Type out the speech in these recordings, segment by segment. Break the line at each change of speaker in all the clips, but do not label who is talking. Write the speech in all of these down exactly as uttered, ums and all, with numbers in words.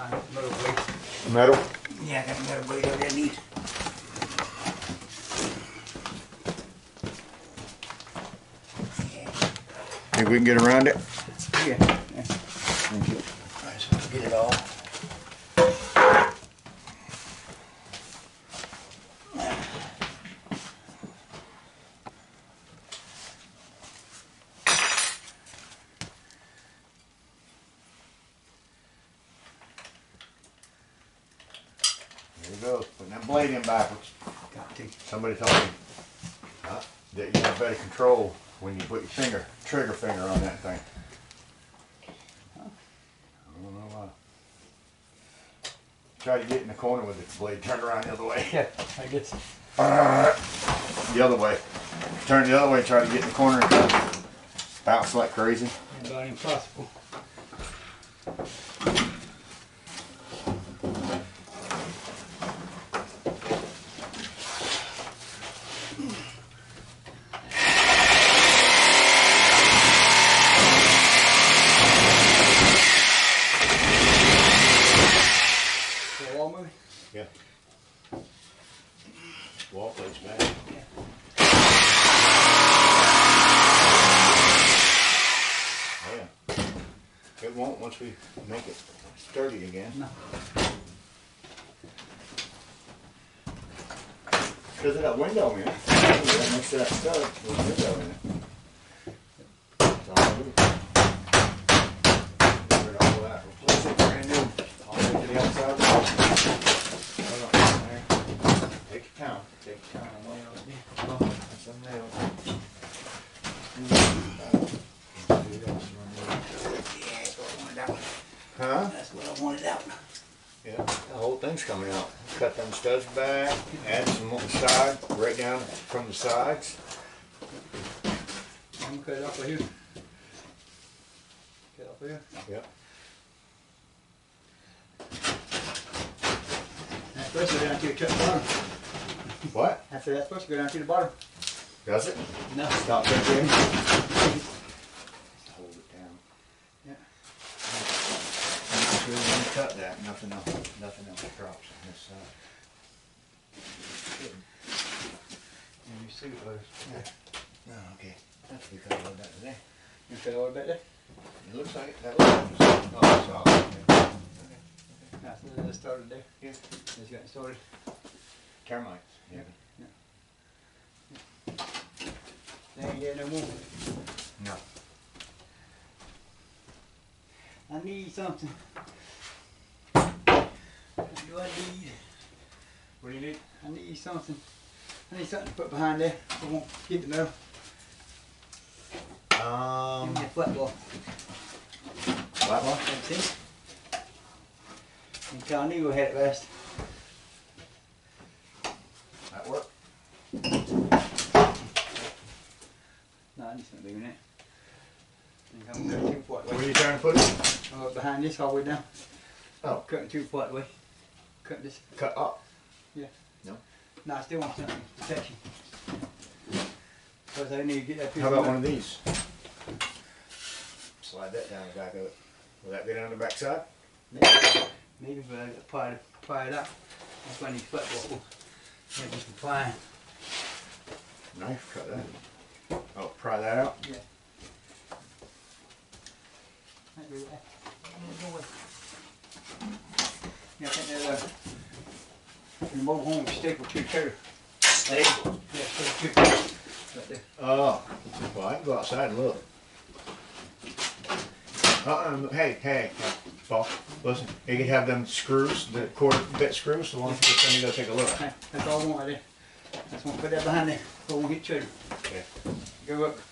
Metal blade.
Metal?
Yeah, I got a metal blade over there neat.
Think we can get around it?
Yeah. Yeah.
Thank you.
I just want to get it all.
There he goes, putting that blade in backwards.
Got to.
Somebody told me uh, that you have better control when you put your finger, trigger finger on that thing.
Huh?
I don't know why. Try to get in the corner with the blade turned around the other way.
Yeah, I guess.
Uh, the other way. Turn the other way, try to get in the corner and bounce like crazy.
About impossible.
Yeah. Wall plate's back.
Yeah. Yeah.
It won't once we make it sturdy again.
No.
Because of that window in it. Right next to that stud, there's a window in it. That's all I do. Get rid of all that. Replace it brand new. All the way to the outside. Hold on there. Take your time. Take your time. Oh, that's some nails. Huh?
That's what I wanted out.
Yeah, the whole thing's coming out. Cut them studs back, add some on the side, right down from the sides.
I'm gonna cut it off right here. Cut it off here.
Yep.
That's supposed to go down to the cut the bottom.
What?
I said that's supposed to go down to the bottom.
Does it?
No.
Stop right there. Hold it down.
Yeah.
Make sure when you cut that, nothing else, nothing else drops on this side.
And you see what those.
Yeah. No, okay. That's we cut all that today.
You cut all the way back there?
It looks like it. That looks like it's, oh, it's all. Okay.
That's it. It started there.
Yeah.
It's getting started.
Termites. Yeah.
They ain't getting no more.
No.
I need something. What do I need?
What do you need?
I need something. I need something to put behind there. I won't get the metal.
Um,
Give me a flat wall.
flat one?
That's it. And tell Negro had it last.
That work?
No, I need something bigger than that. I think I'm cutting too far
Where are
away.
you trying to put it?
Oh, behind this all the way down.
Oh.
Cutting too far away. Cut this.
Cut up.
Yeah.
No.
No, I still want something protection. Because I need to get that piece
How about
of
one of these? Slide that down the back of it. Will that be down the back side?
Maybe, maybe but I got to pry it, pry it up. That's why I need flat wall. Maybe some prying.
Knife, cut that. Oh, pry that out?
Yeah. Might be right. Yeah, I think there's a the mobile home staple two too.
Staple?
Yeah, staple two. Right there.
Oh, well, I can go outside and look. Uh-uh, hey, hey, hey, Paul, listen, you can have them screws, the quarter bit screws, so why don't you just let me go take a look?
Okay, that's all I want right there. I just want to put that behind there so I won't get chewed.
Okay.
Go up.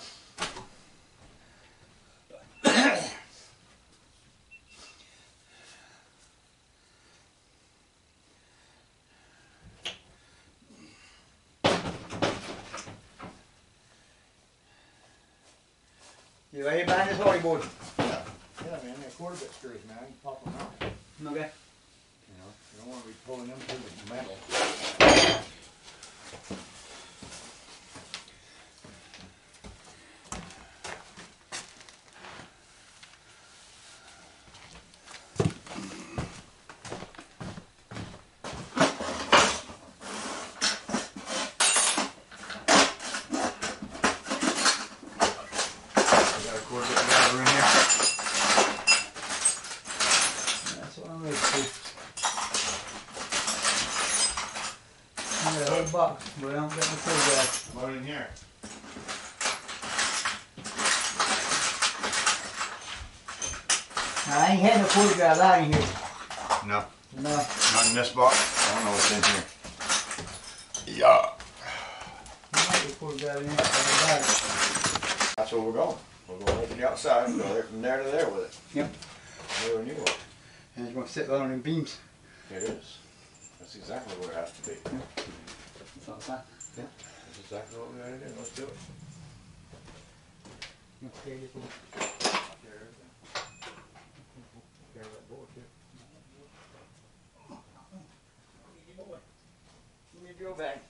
You ready behind this hardy board?
Yeah, yeah, man, they're quarter bit screws, man, you can pop them out.
Okay.
You know, you don't want to be pulling them through the metal.
a box, but I don't get no tool guard.
What in here?
I ain't had no tool guard out in here.
No.
No.
Not in this box? I don't know what's in here. Yeah.
There might be a tool guard in here. I got it.
That's where we're going. We're going over the outside and go right from there to there with it.
Yep.
Never knew what.
And it's going to sit right on them beams.
It is. That's exactly where it has to be.
Yeah. That's all fine.
Yeah. That's exactly what we gotta do. Let's do it.
You want to carry this one?
Carry everything. Carry that board too.
Give me a drill bag.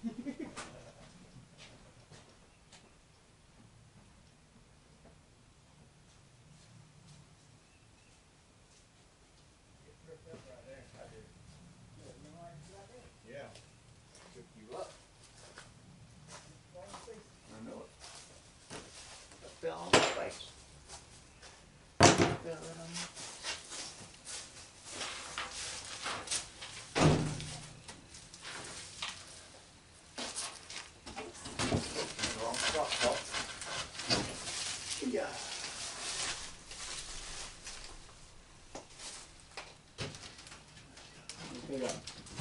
Yeah. Took you up. I know it.
Fell on my face. Fell right on me.
Wrong spot, Paul.
Yeah. There you go.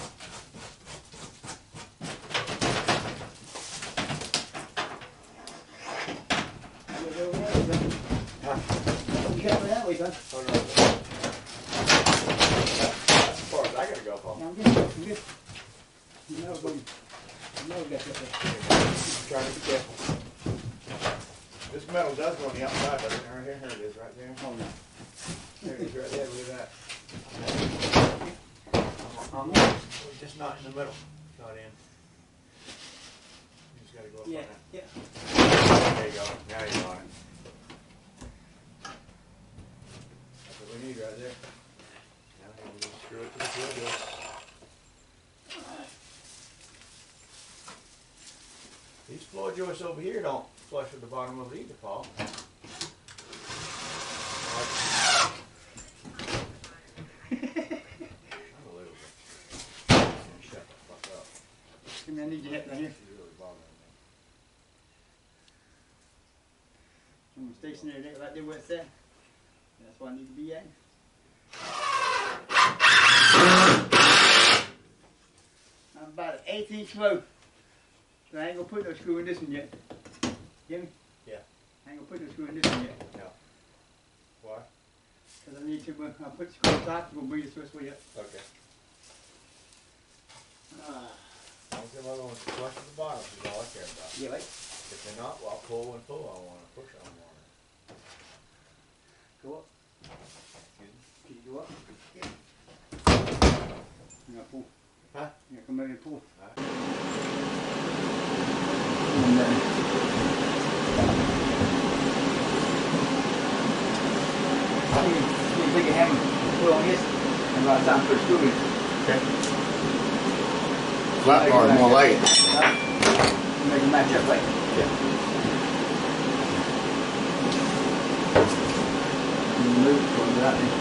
That way, son.
Oh, no. That's as far as I gotta go, Paul.
I'm good. I'm good. You know, buddy. You know, got that there.
Trying to be careful. This metal does go on the outside, doesn't it? Right here, here it is, right there.
Oh, no.
There it is, right there. Look at that.
I'm
We're just not in the middle. Not in. You just gotta go up
Yeah,
on that.
yeah.
There you go. Now you're on it. That's what we need right there. Now we'll just screw it to the floor joist. These floor joists over here don't flush with the bottom of it either, Paul. Unbelievable. Shut the fuck up.
I mean, I need your help right here.
It's really bothering me.
I'm stationary there, right there where it's at. That's where I need to be at. I'm about an eighth inch low. So I ain't gonna put no screw in this one yet. Get me?
Yeah.
I ain't gonna put no screw in this one yet.
No. Why?
Because I need to, uh, I'll put the screw on top, we'll bring this this way up.
Okay.
Uh,
As long as them other ones flush with the bottom is all I care about.
yeah, right.
If they're not, well, I'll pull and pull on one, push on one.
Go up.
Excuse me?
Can you go up? Yeah. You gotta pull.
Huh?
You gotta come over and pull.
Alright.
And, uh, you can take a hammer, put on this, and by the time put a screw in.
Okay. Flat bar, more like it.
Right? Make it match up, right?
Yeah.
Move it from that way.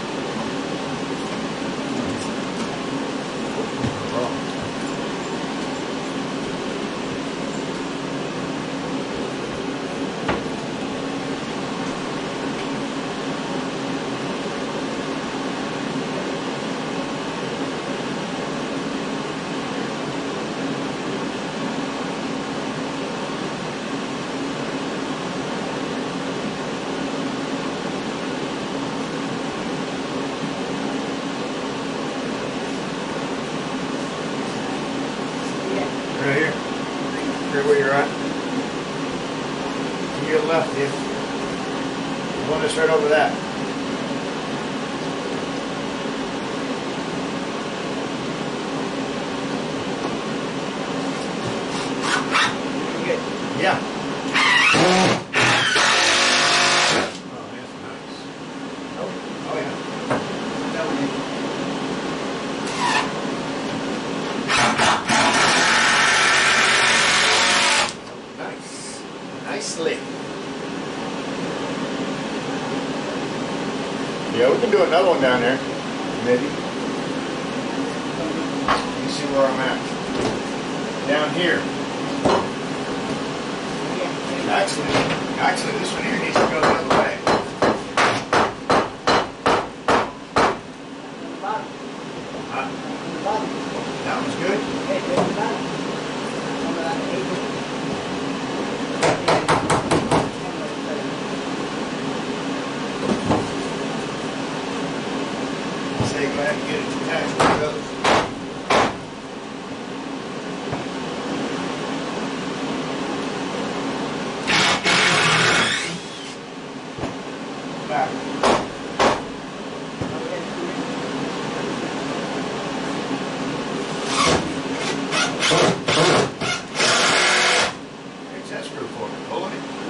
Right here. Right where you're at. To your left, dude. The one that's right over that.
Good.
Yeah. Oh, that's nice. Oh, oh yeah.
That way.
Nice. Nicely. Yeah, we can do another one down there. Maybe. You see where I'm at. down here. Actually, actually, this one here needs to go the other way. Huh? That one's good? Say, go ahead and get it attached to those. Back. Fix that screw for me. Pull it.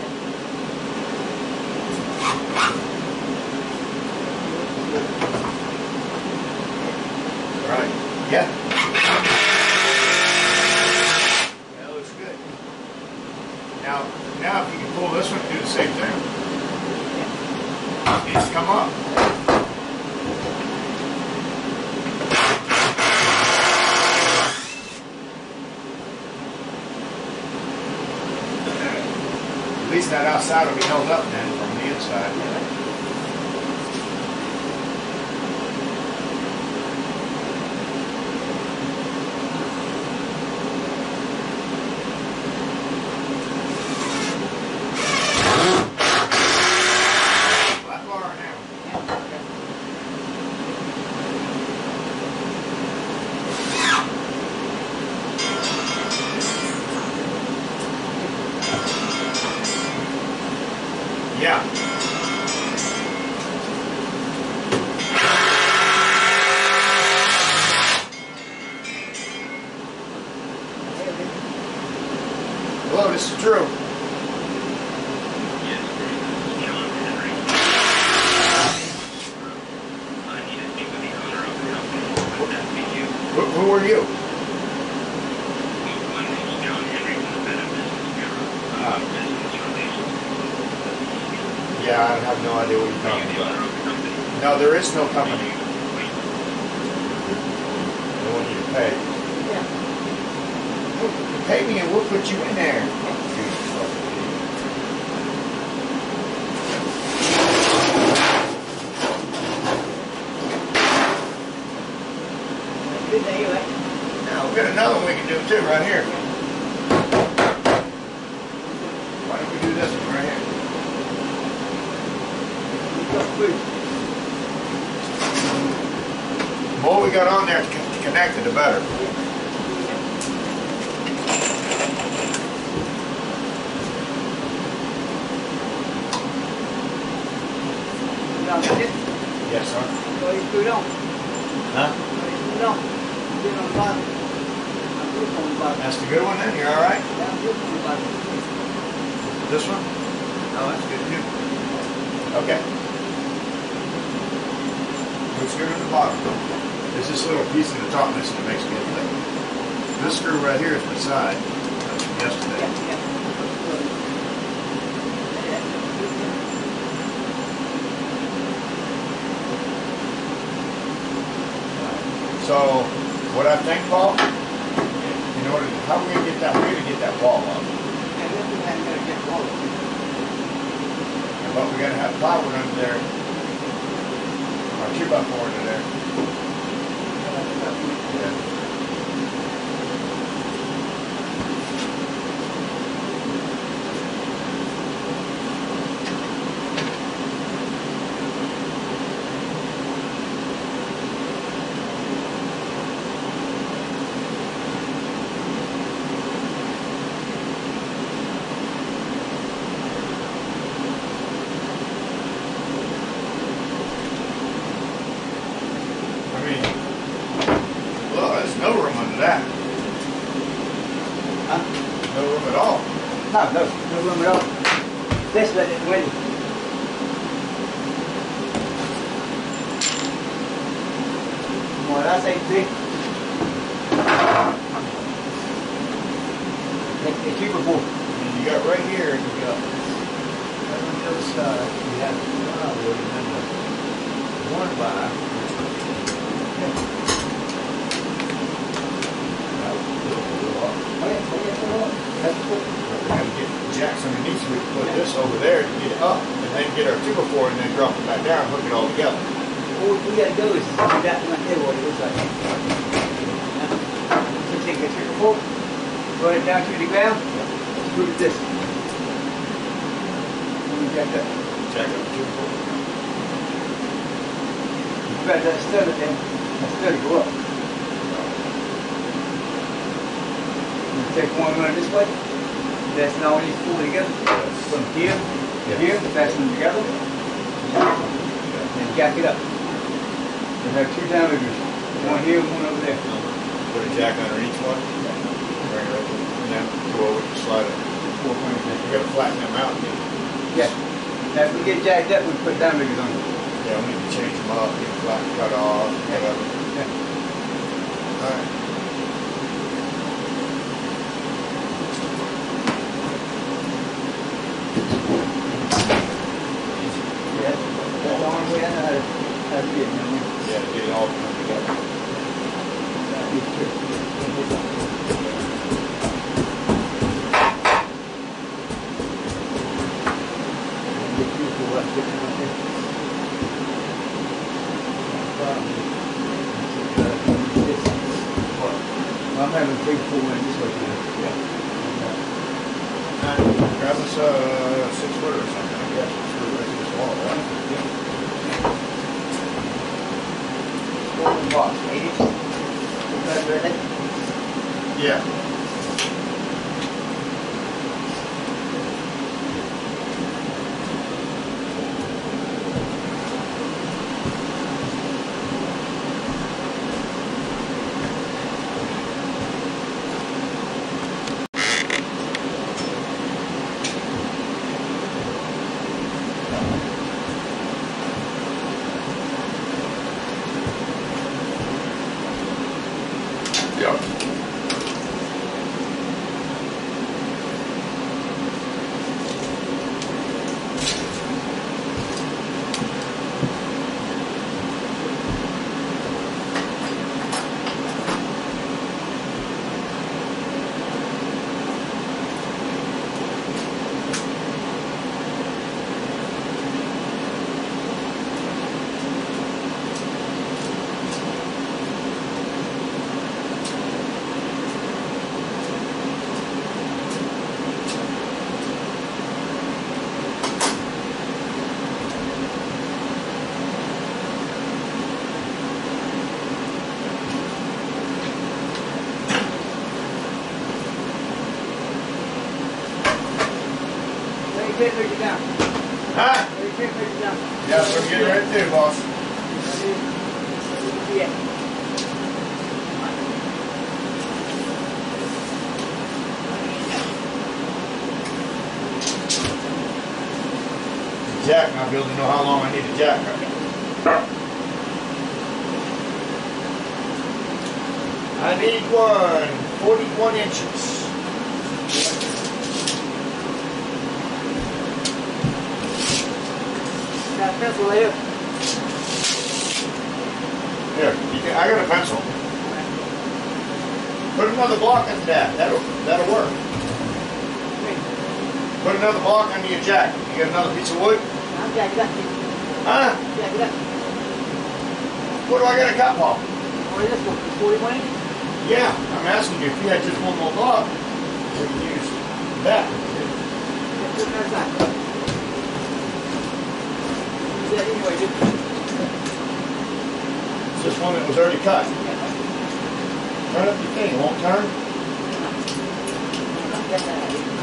Right. Yeah. That looks good. Now, now if you can pull this one, do the same thing. It needs to come up. At least that outside will be held up then from the inside. Yeah. Hello, this is Drew.
Yes, this is John Henry. I need to speak with the owner of the company. Would that be you?
Who, who are you?
Well, my name is John Henry from the Better Business Bureau.
Ah.
Uh, business relations.
Yeah, I have no idea what you're
Are you
talking
the
about.
owner of the company?
No, there is no
Are
company.
you? Wait.
They want you to pay. Pay me and we'll put you in there. Now, we've got another one we can do too, right here. Why don't we do this one right here? The more we got on there to con- to connect it, the better. Yes, sir. Huh? That's the good one then? You're all right? This one? Oh, that's good too. Okay. Looks good at the bottom. There's this little piece in the top missing that makes me think. This screw right here is beside. That's from yesterday. So, what I think, Paul, in order to, how are we going to get that, we're going to get that wall up. But we're going to have plywood under there, or two by four under there. Yeah. No room under that.
Huh?
No room at all.
No, no, no room at all. This let it win. More that's eight feet. It's it's cheaper for.
And you got right here, and you got
Right on the other side, you have the plywood and then the one by. Oh, yeah.
get our two before and then drop it back down and hook it all together.
All we gotta do is do that right there, what it looks like. So take a triple fork, run it down to the ground, screw it this. And we jack up.
Jack up the two before.
You grab that stud at there, that stud will go up. You take one, run it this way. That's now these four together. From here,
Yes.
here, fasten them together. And jack it up. You have two downriggers. One here and one over there.
Put a jack under each one. Bring it over. And then go over and slide it.
Four points there.
We gotta flatten them out.
Yeah. Now if we get jacked up, we put downriggers on it.
Yeah, we need to change them up, get them flat, cut off, whatever.
Yeah.
Alright.
Yeah. That's the only way I know how to, how to do it. You know what I mean?
Yeah, get it all come together.
I'm having three, four in this way now.
Alright, grab us a six footer or something, I guess. Screw it right to this wall, right?
Four box, eight inches. Is that ready?
Yeah.
You can't make it down.
Huh?
You can't make it down.
Yeah, we're getting ready to do, boss.
Yeah.
Jack, and I'll be able to know how long I need a jack. I need one forty-one inches.
Got a pencil here.
Here, you can, I got a pencil. Put another block into that. That'll that'll work. Put another block under your jack. You got another piece of wood?
I'm jacking up.
Huh?
Jack it up.
What do I got to cut for?
What is this one? forty-one inches?
Yeah, I'm asking you if you had just one more block, we could use that.
Put it outside. Use that anyway, dude.
It's this one that was already cut. Turn up your thing, it won't turn?
Get that out of here.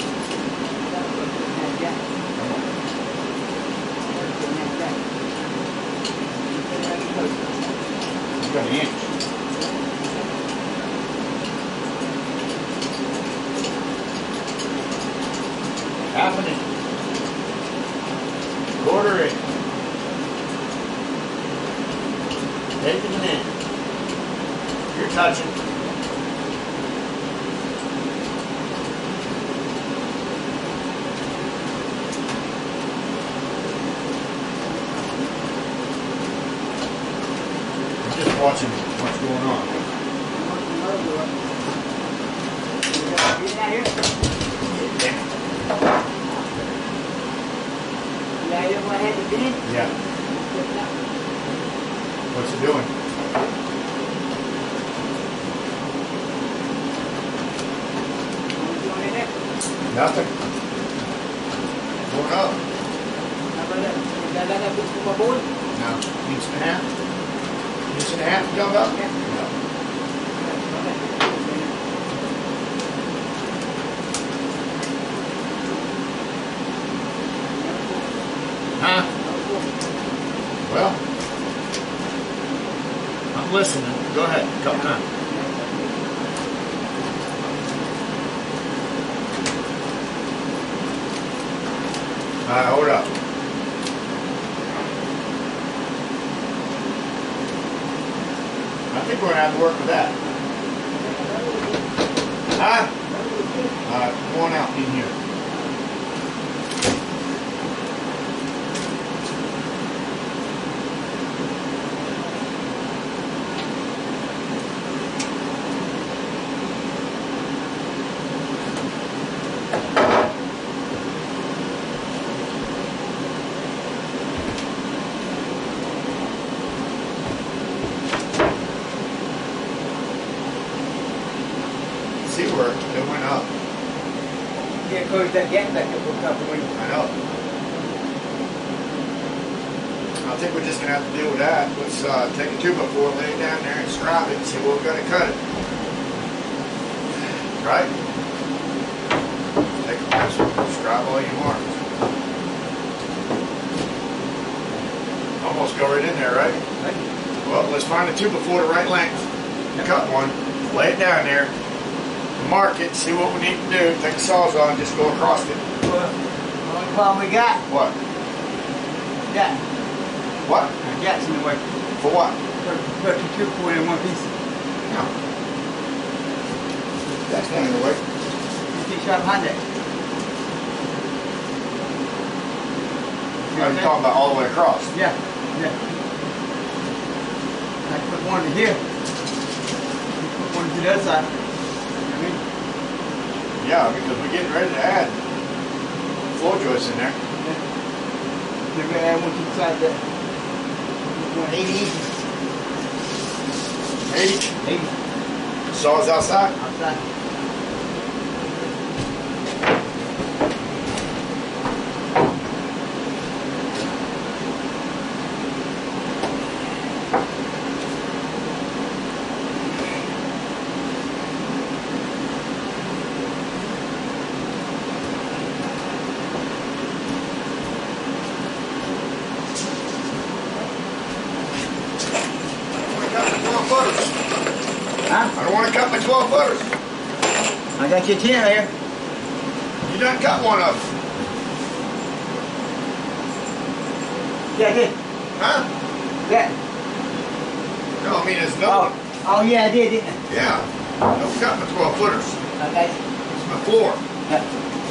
You've got an inch. Half an inch. Quarter inch. Taking an inch. You're touching. I'm just watching what's going on.
Yeah, you know what I had to be?
Yeah. What's it doing?
What are you doing in there?
Nothing. Going up.
How about that? Is that that big for my board?
No. Inch and a half. Inch and a half going up?
Yeah.
No. Huh? Well, I'm listening. Go ahead. Couple times. All right, hold up. I think we're gonna have to work with that. Huh? All right, come on out in here. See where it went up.
Yeah, close that gap back up a couple of
I know. I think we're just gonna have to deal with that. Let's uh, take a two by four, lay it down there, and stripe it, and see what we're gonna cut it. Right? Take a pencil, stripe all you want. Almost go right in there, right? Well, let's find a two by four the right length. Cut one, lay it down there, mark it, see what we need to do. Take the sawzall and just go across it.
Well, the only problem we got,
What?
that,
What?
uh, that's in the way.
For what?
Put, put the two point in one piece.
No. That's not in the way.
You think sharp behind that?
I'm talking about all the way across.
Yeah, yeah. I put one to here. Put one to the other side. I mean,
Yeah, because we're getting ready to add floor joists in there.
yeah. Then we add one to the side there. One eighty inches.
eighty.
eighty.
Saws outside.
Outside. Huh?
I don't want to cut my twelve footers.
I got your tin here.
You done cut one of them.
Yeah, I did.
Huh?
Yeah.
No, I mean, there's no.
Oh, oh yeah, I did, didn't I?
Yeah. Don't cut my twelve footers.
Okay.
It's my floor.
Yeah.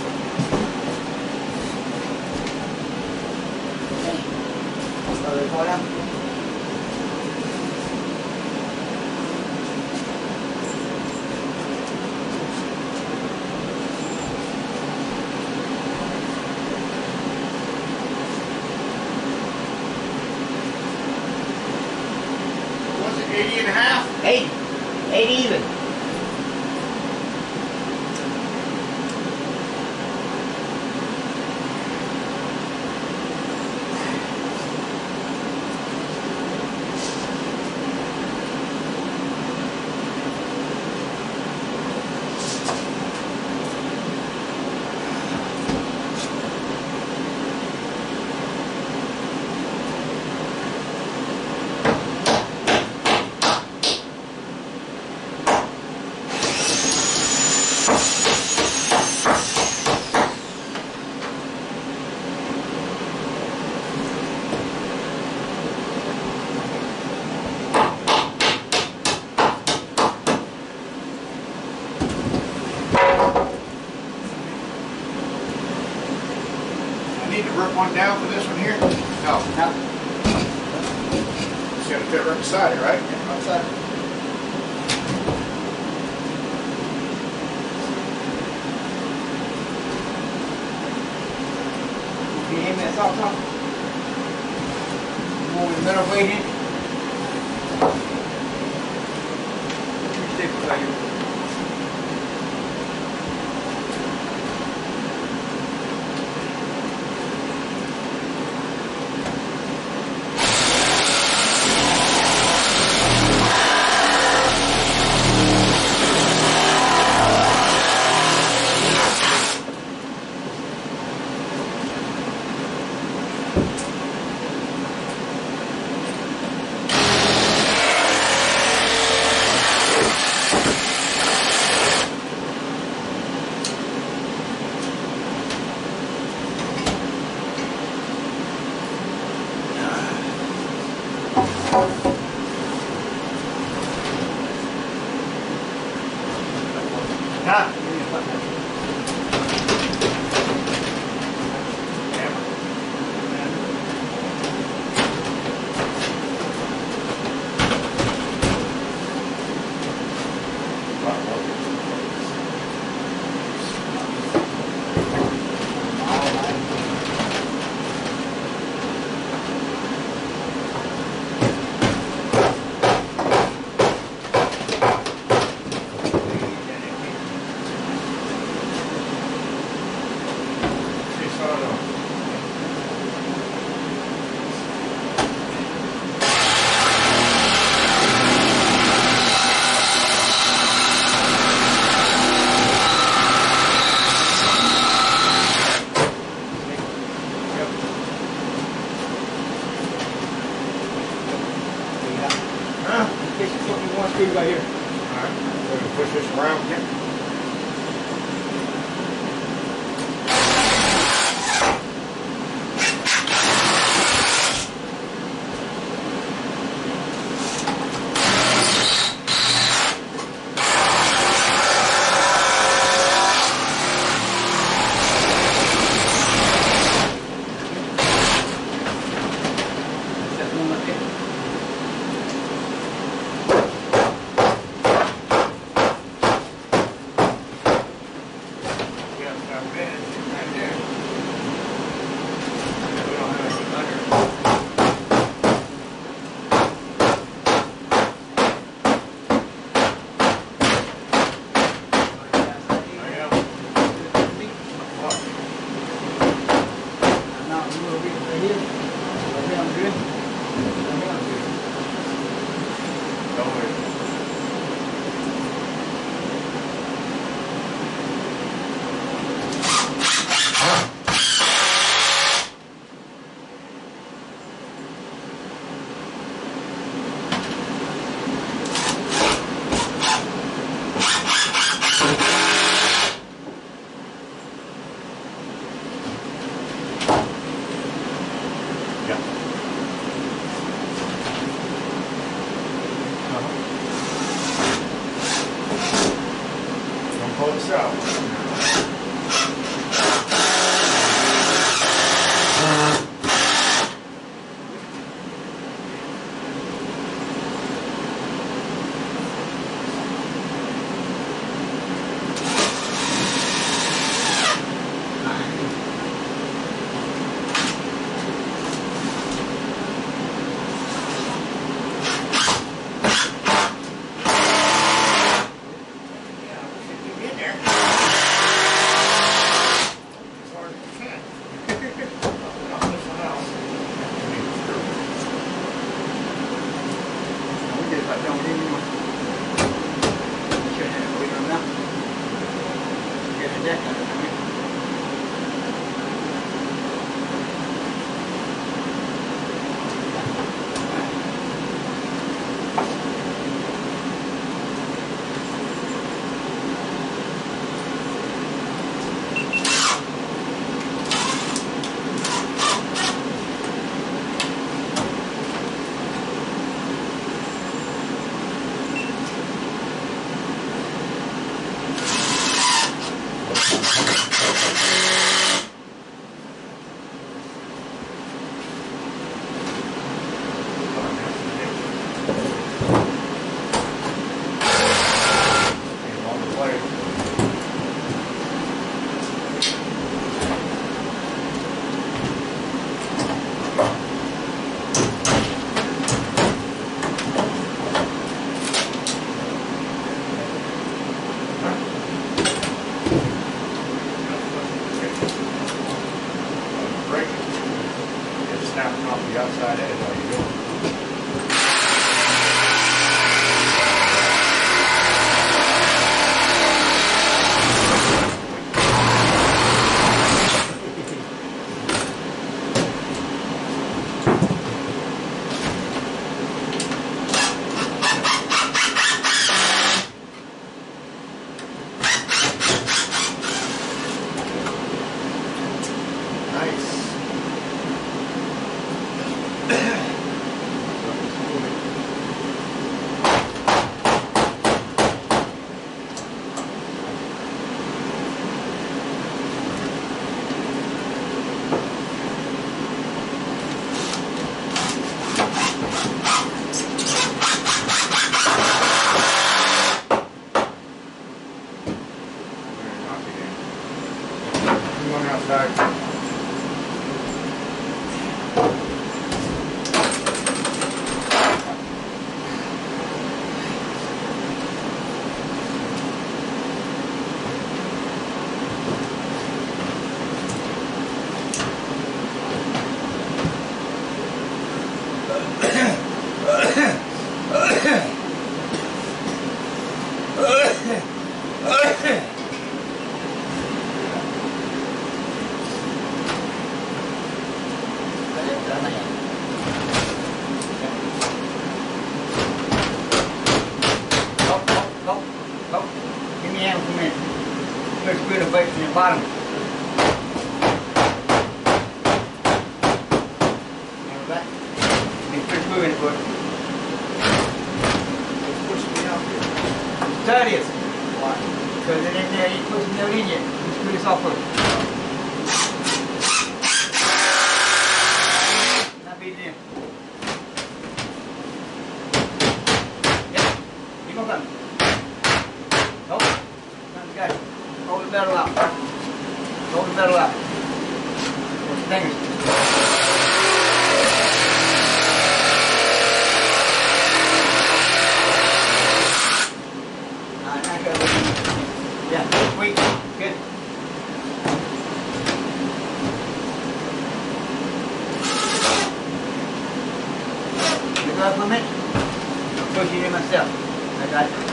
So they go down.
Was it eighty and a half?
Eight. Eight even.
Need to rip one down for this one here? No.
Now,
It's gonna fit right beside it, right?
outside. Can you hand me that salt, Tom? I'm gonna wait in. Stay right here.
Huh?
Right here.
Alright, so we push this around. Yep.
That one up there. Pull this out. Yeah, we should be in there. hammer for a minute. Let's screw the brakes in the bottom. Hammer back. And put a screw in it for it.
It's pushing me out here.
Tight it is.
Why?
Because it ain't there, you ain't pushing no in yet. You screw this off first. Now beat it in. Yep. Keep on coming. Hold it. Now got it. Hold the metal out. Hold the metal out. With your fingers. Alright, now go. Yeah, sweet. Good. You go up a minute. I'm pushing it myself. I got it.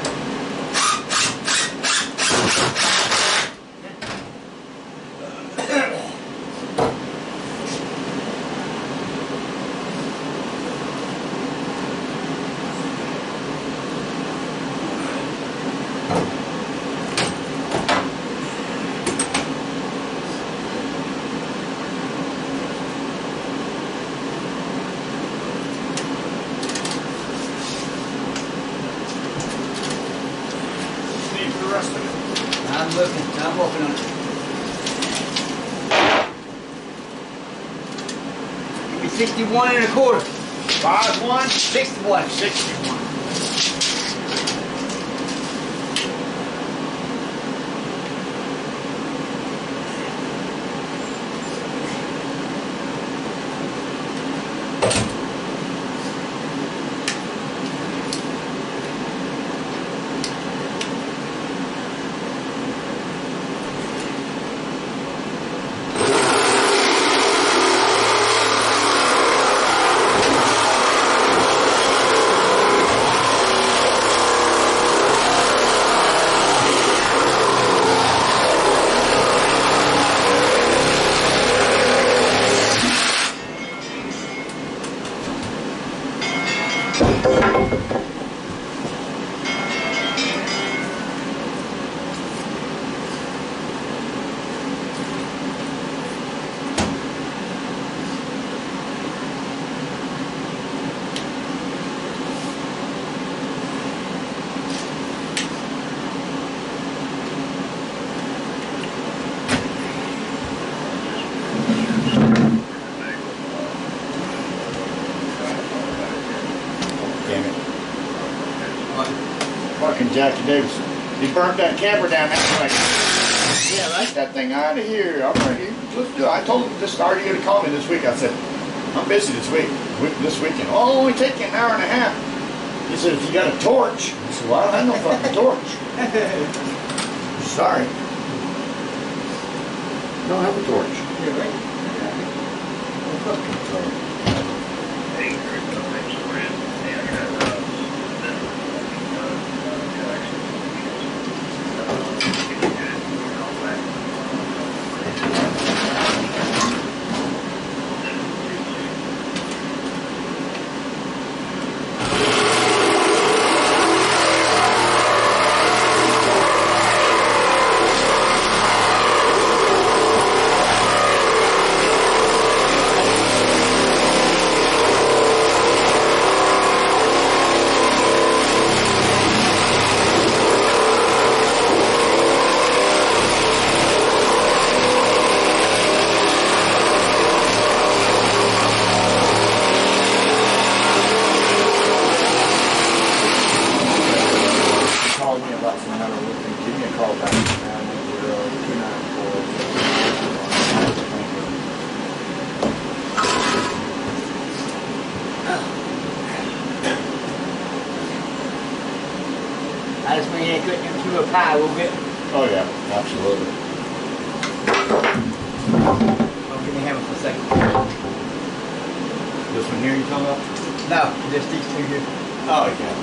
The rest of it.
I'm looking, I'm working on it. Give me sixty-one and a quarter.
Five one.
sixty-one.
Sixty-one. Damn it. Fucking Jackie Davis. He burnt that camper down. That's like, yeah, right. That thing out of here. I'm ready. Let's do it. I told him this. Are you gonna call me this week? I said, I'm busy this week. week this weekend. Oh, it'll only take you an hour and a half. He said, if you got a torch. I said, well, I don't have no fucking torch. Sorry. Don't have a torch.
You're right.
Hey, Chris, thanks for it. Yeah, I got, uh,
I just mean you couldn't into a pie a little bit.
Oh yeah, absolutely.
Oh, give me a hammer for a second.
This one here you talking about?
No, just these two here.
Oh yeah.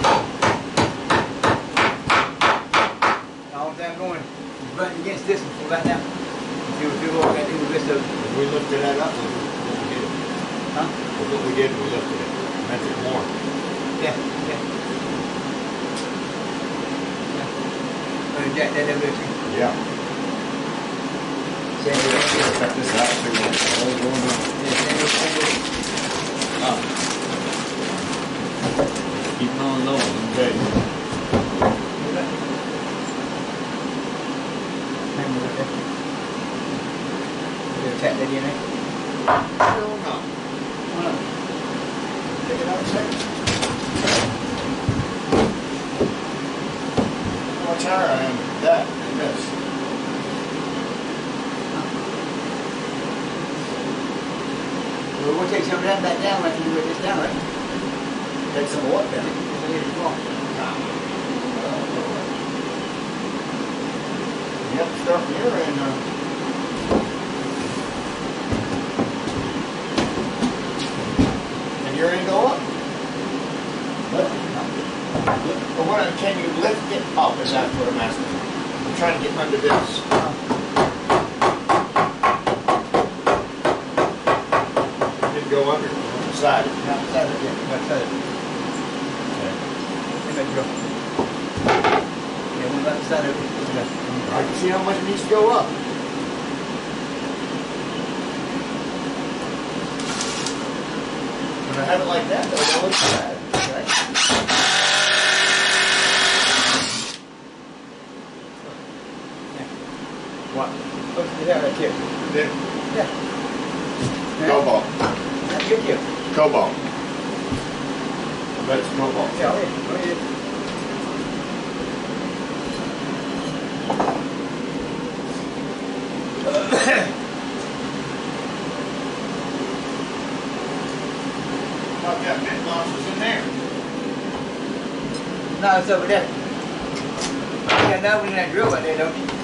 All the time going, he's running against this one for right now. See what we got to do with this of
If we lifted that up, look what we did.
Huh?
Look what we did, we lifted it. Meant it more.
Yeah, yeah. yeah. But jack that over there too.
Yeah.
Same with that.
Check this out. See what's going on.
Yeah, same with, same with.
Oh. Keep it on low. Okay.
Same with that. We're gonna tap that in there.
Still not.
Why not?
Take it out a second. How much higher I am than that and this.
Well, we'll take some of that back down after you put this down, right?
Take some of what down?
We'll leave it alone.
You have to start from your end now. Can your end go up? Lift it up. But what, can you lift it up? Is that what I'm asking? I'm trying to get under this. Didn't go under. On the side.
Not inside it, yeah, not inside it. Let me go. Yeah, we're about inside of it.
I can see how much it needs to go up. When I have it like that, though, it looks bad.
Right? Yeah. What? Look at that right here.
Then,
Yeah.
cobalt.
That's good here.
Cobalt. That's cobalt.
Yeah, oh yeah, oh yeah.
I've got bit losses in there.
No, it's over there. Yeah, now we're gonna drill right there, don't you?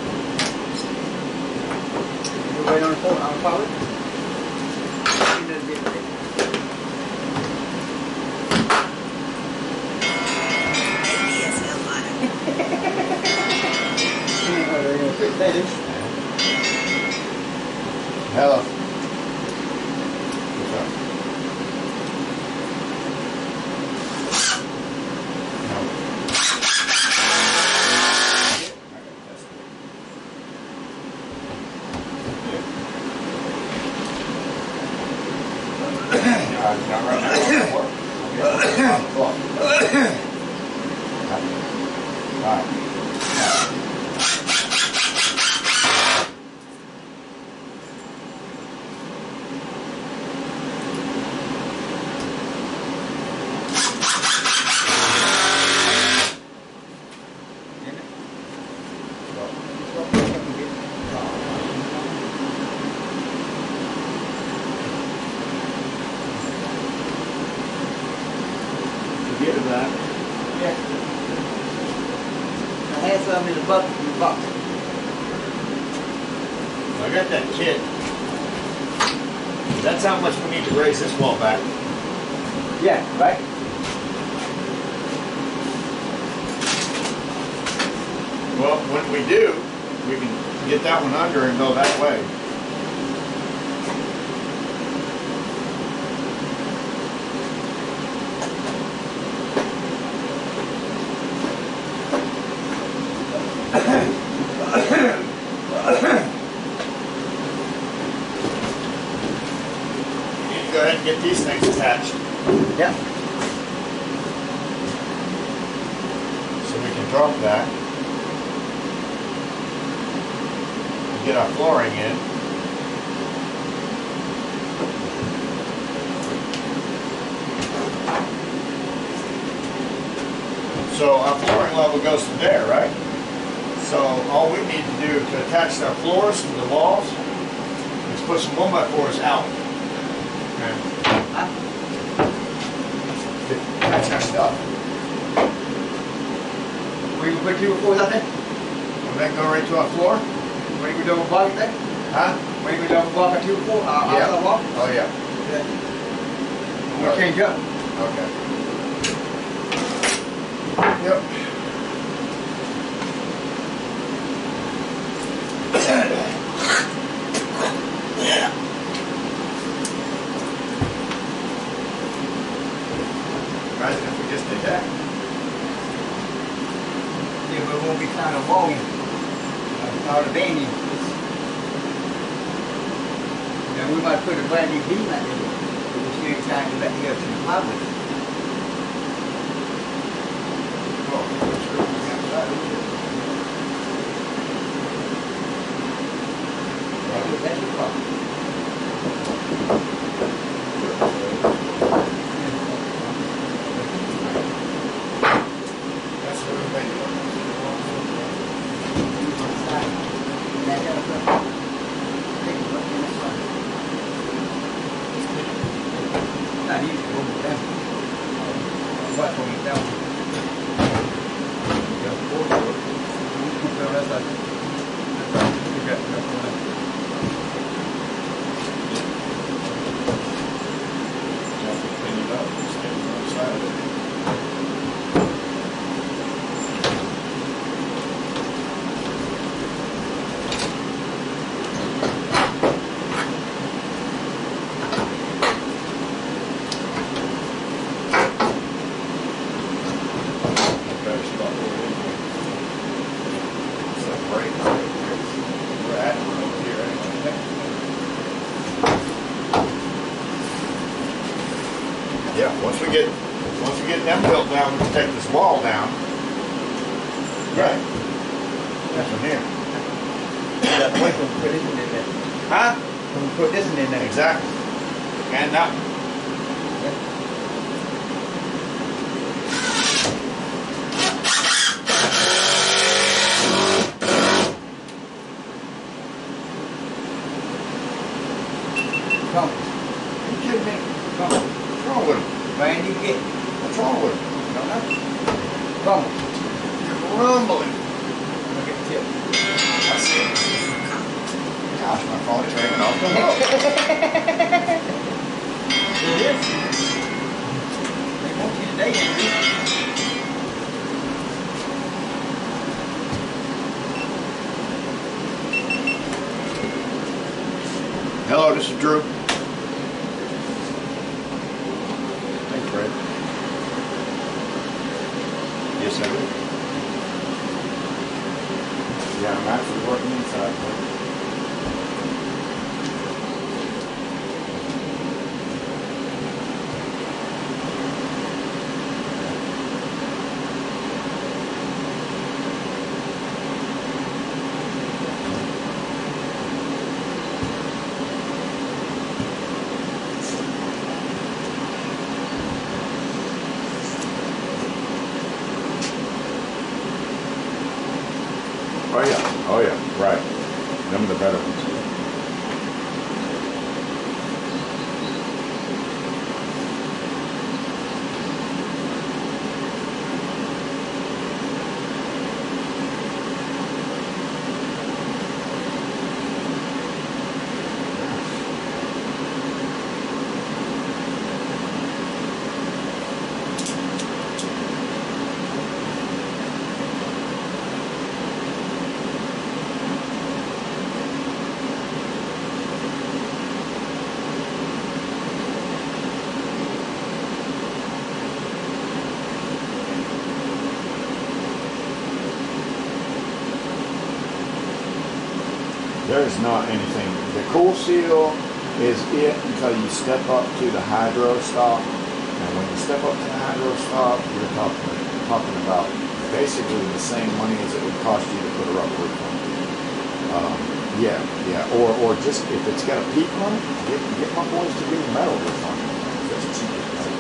We're waiting on the phone, on the power. You know the bit right there.
Hello. What's up? No. Not right now. All right. Get of that.
Yeah. I had some in the bucket, in the box.
I got that kit. That's how much we need to raise this wall back.
Yeah, right?
Well, when we do, we can get that one under and go that way. You need to go ahead and get these things attached
Yeah.
so we can drop that. Get our flooring in. So our flooring level goes to there, right? So all we need to do to attach our floors to the walls is put some one by fours out. Okay.
Huh?
Attach our stuff.
Where you put two or fours out there?
And then go right to our floor.
Where you go down block it there?
Huh?
Where you go down block a two or four? Uh,
Yeah.
outside wall?
Oh yeah.
Yeah. We'll change up.
Okay. Yep. Imagine if we just did that.
Yeah, but it won't be kind of walling. Uh, or the banding. Now we might put a brand new beam out there. But we're still trying to let me up to the public.
Oh, that's good. Outside, isn't it?
That's the problem.
That's what we're making.
Not easy to hold it down. What hold it down? You got four four. So that's like that's like you got enough for that.
You have to clean it up and stand on the side of it. Yeah, once we get once we get them built down, we can take this wall down. Right. That's from here.
That point when we put this in there.
Huh?
When we put this in there.
Exactly. And that.
Come.
Are you kidding me?
Come.
What's wrong with him?
Brand new kit.
What's wrong with him?
Don't know. Come.
You're rumbling.
Look at the tip.
I see it. Gosh, my phone is ringing off the hook.
It is. They want you today, Andrew.
Hello, this is Drew. Thanks, Fred. Yes, I do. Yeah, I'm actually working inside. Oh yeah, oh yeah, right. Them are the better ones. There's not anything. The cool seal is it until you step up to the hydro stop. And when you step up to the hydro stop, you're talking, talking about basically the same money as it would cost you to put a rubber roof on. Um, yeah, yeah. Or, or just if it's got a peak on it, get, get my boys to do metal roof on it. That's cheap as metal.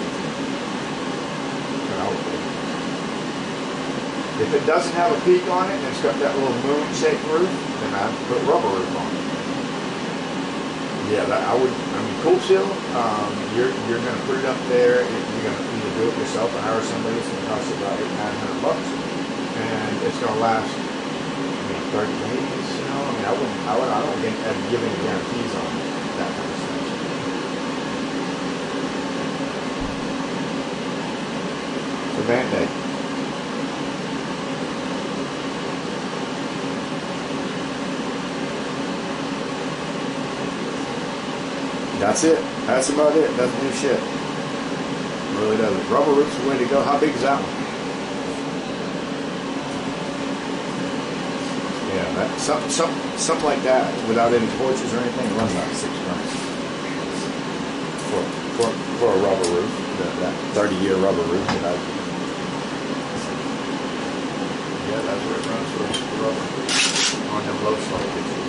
And I would think. If it doesn't have a peak on it and it's got that little moon-shaped roof, then I'd put rubber roof on it. Yeah, that I would. I mean, cool seal. Um, you're you're going to put it up there. You're going to either do it yourself or hire somebody. It's going to cost you about eight nine hundred bucks, and it's going to last, you know, thirty days. You know, I mean, I wouldn't. I would. I don't think I'd give any guarantees on that kind of stuff. It's a Band-Aid. That's it. That's about it. Doesn't do shit. Really doesn't. Rubber roof's the way to go. How big is that one? Yeah, that something, something, something like that, without any torches or anything, it runs about six grand for for for a rubber roof, that, that thirty-year rubber roof that I. Yeah, that's what it runs for, the rubber on them low slope.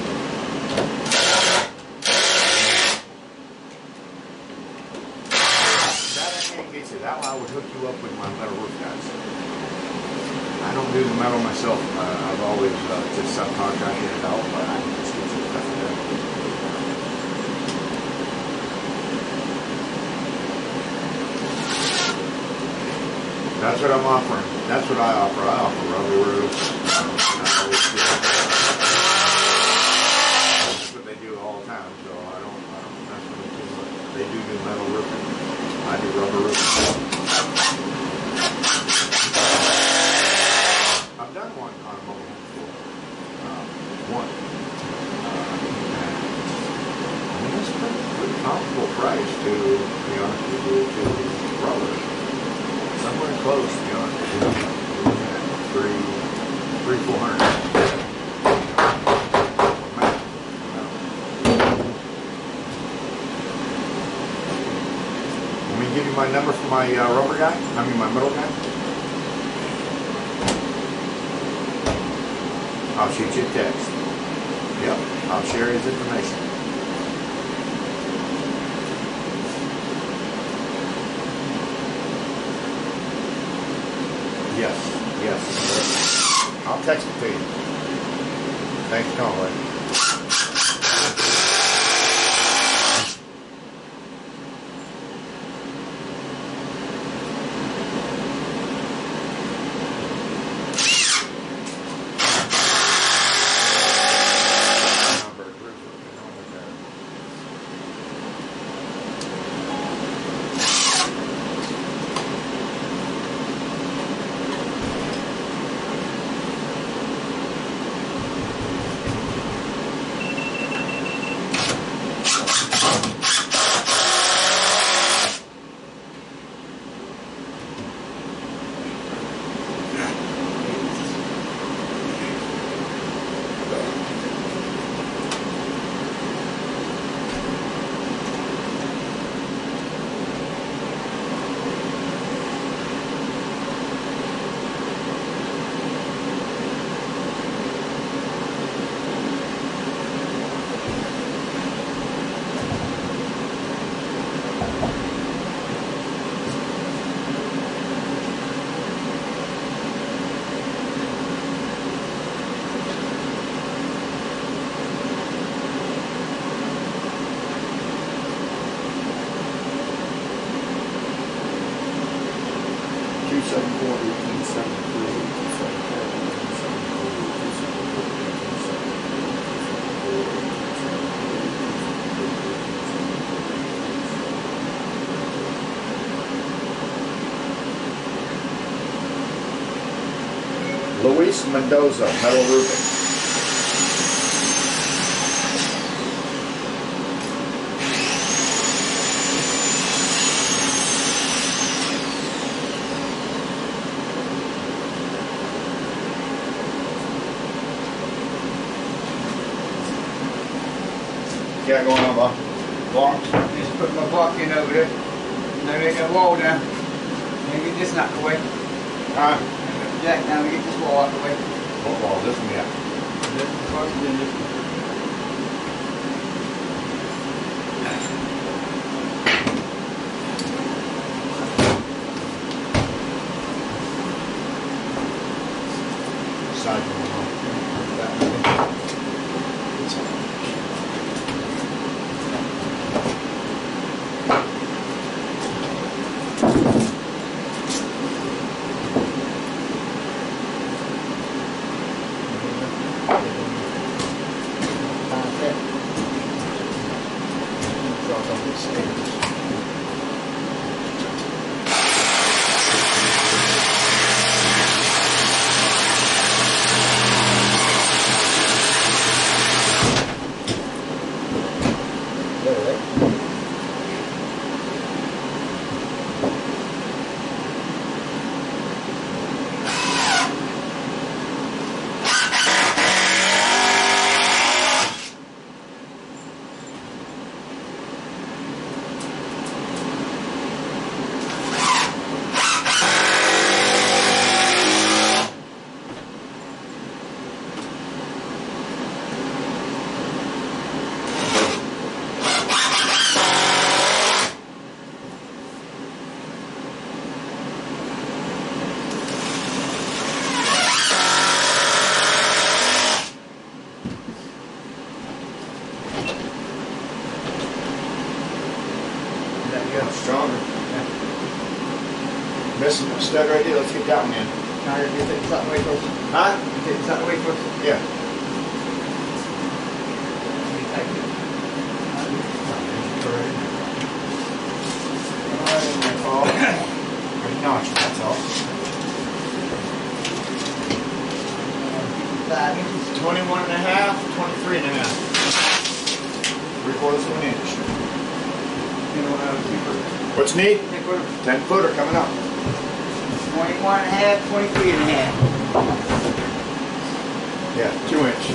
That I can't get you. That one I would hook you up with my metal roof guys. I don't do the metal myself. Uh, I've always uh, just subcontracted it out, but I can just get you the stuff done. That's what I'm offering. That's what I offer. I offer rubber roofs. That's what they do all the time. So I don't, I don't mess with it too much. They do do metal roofing. I do rubber roofing. I've done one on a mobile home before. Uh, one. Uh, I mean, it's a pretty, pretty comparable price to, to be honest with you, to rubber. Somewhere close, to be honest with you. Three, three, four hundred. Let me give you my number for my uh, rubber guy. I mean, my metal guy. I'll shoot you a text. Yep, I'll share his information. Yes, yes. I'll text it to you. Thanks for calling. Luis Mendoza, metal roofing. What you got going on, Bob?
Block. Just put my block in over there. Now we get a wall down. Now get this knocked away.
Alright.
Jack, now we get this wall out the way.
What wall? This one, yeah.
This is first and then this one.
Side one. stud right there. Let's get that one in.
Now you're gonna take something away first.
Huh?
Take something away first.
Yeah. Alright, in there, Paul. Pretty notch, that's all.
Five inches.
twenty-one and a half, twenty-three and a half. Three quarters of an inch.
You know, uh, two
What's neat?
foot.
ten footer coming up.
Twenty-one and a half, twenty-three and a half.
Yeah, two inch.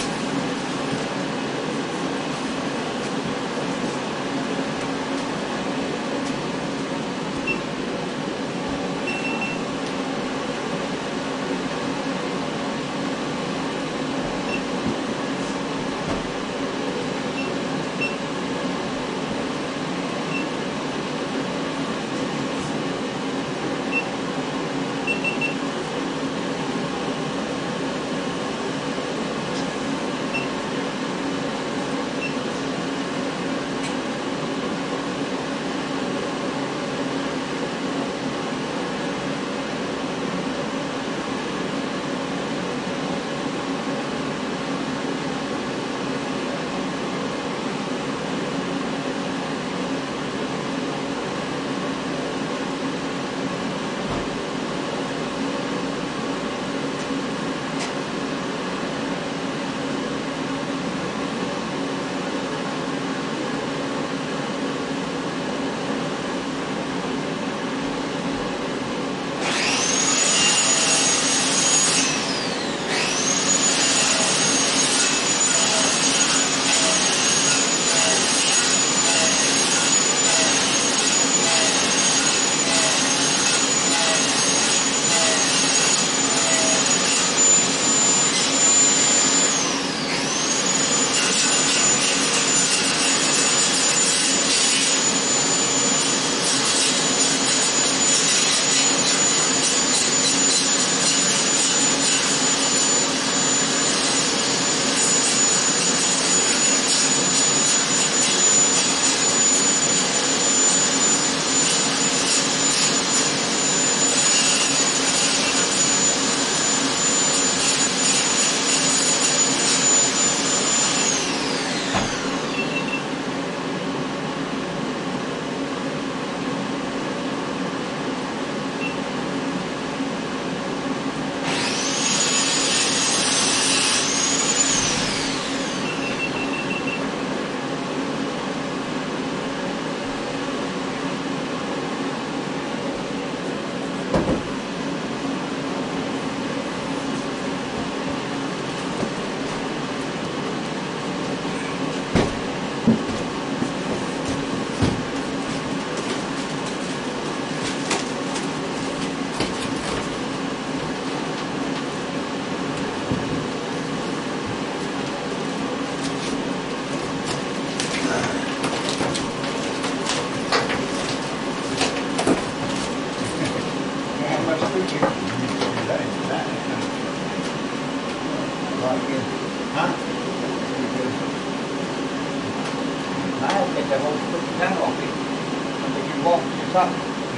That whole freaking panel off it. I think you walk to the top.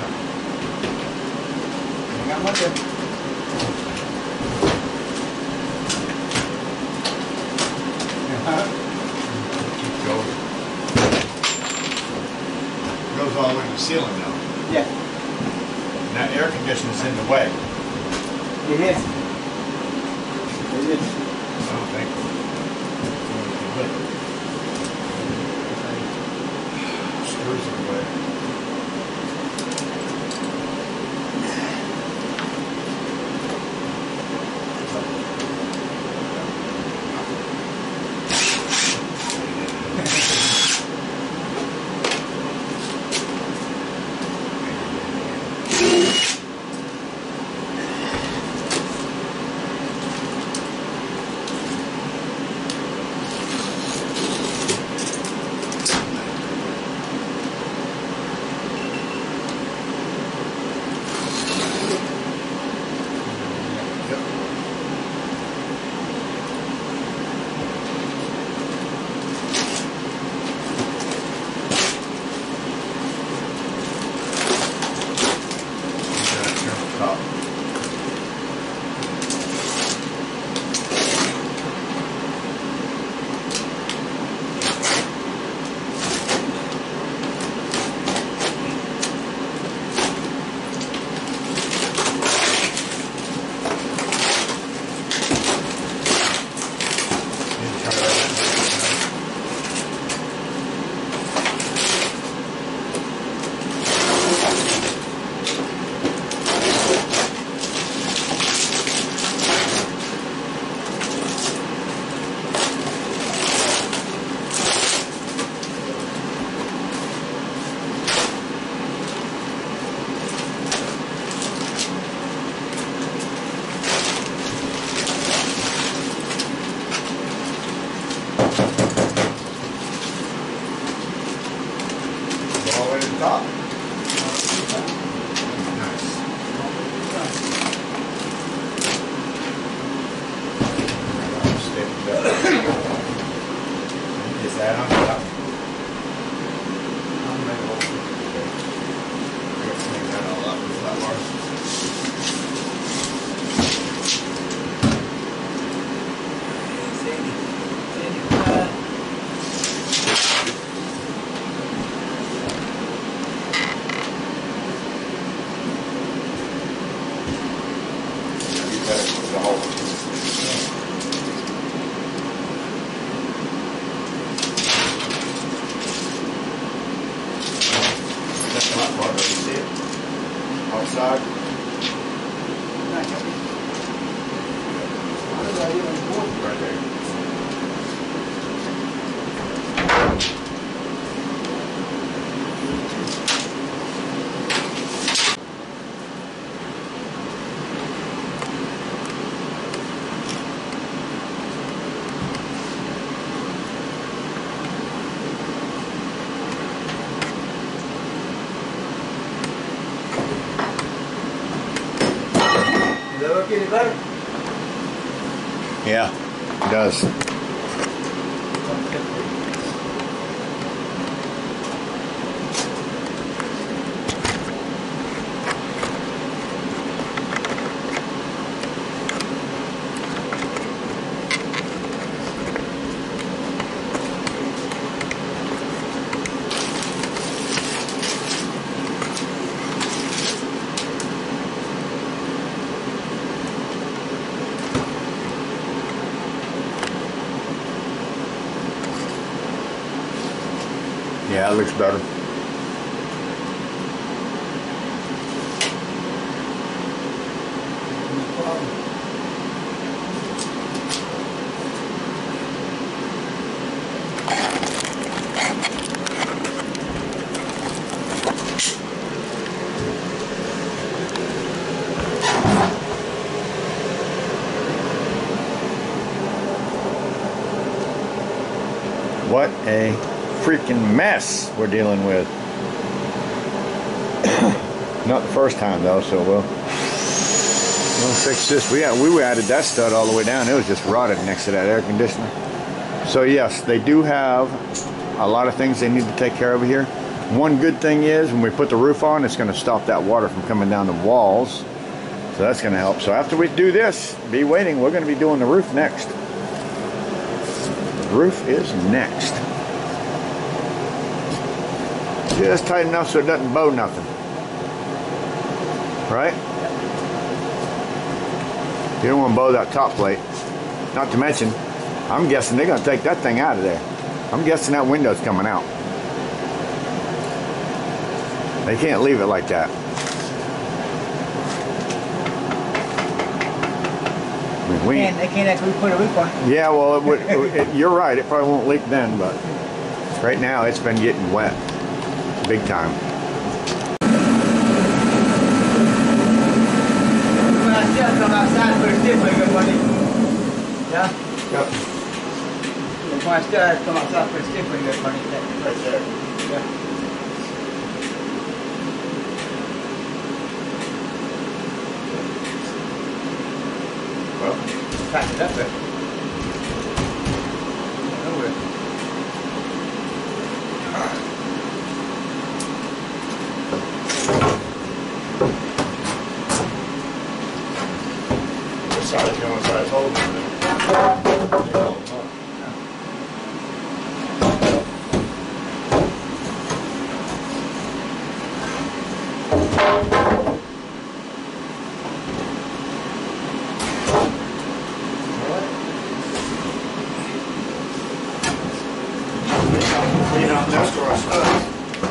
Hang on, right there.
Goes all the way to the ceiling now.
Yeah.
And that air conditioner's in the way.
It is. It is.
I don't think. Screws in the way. the hole. That's my part, you see it? Outside. Right there.
Does that look any better?
Yeah, it does. Yeah, it looks better. What a freaking mess we're dealing with. Not the first time though, so we'll we'll fix this. We had, we added that stud all the way down. It was just rotted next to that air conditioner. So yes, they do have a lot of things they need to take care of here. One good thing is when we put the roof on, it's going to stop that water from coming down the walls. So that's going to help. So after we do this, be waiting. We're going to be doing the roof next. The roof is next. Just tight enough so it doesn't bow nothing. Right? You don't want to bow that top plate. Not to mention, I'm guessing they're going to take that thing out of there. I'm guessing that window's coming out. They can't leave it like that. I mean, we,
And they can't actually put a roof on it.
yeah, well, it would, it, you're right. It probably won't leak then, but right now it's been getting wet. Big time.
When I still come outside, put a stick when you go money. Yeah?
Yep.
When I still have to come outside, put a stick when you go money.
Right there.
Yeah.
Well,
Pack it up there. Nowhere.
what size you want size hole? Clean out next to our studs.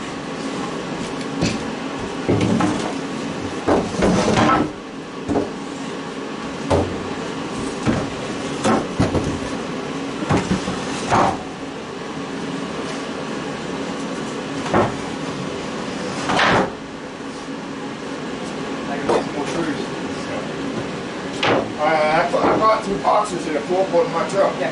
I, I bought two boxes in a floorboard in my truck.
Yeah.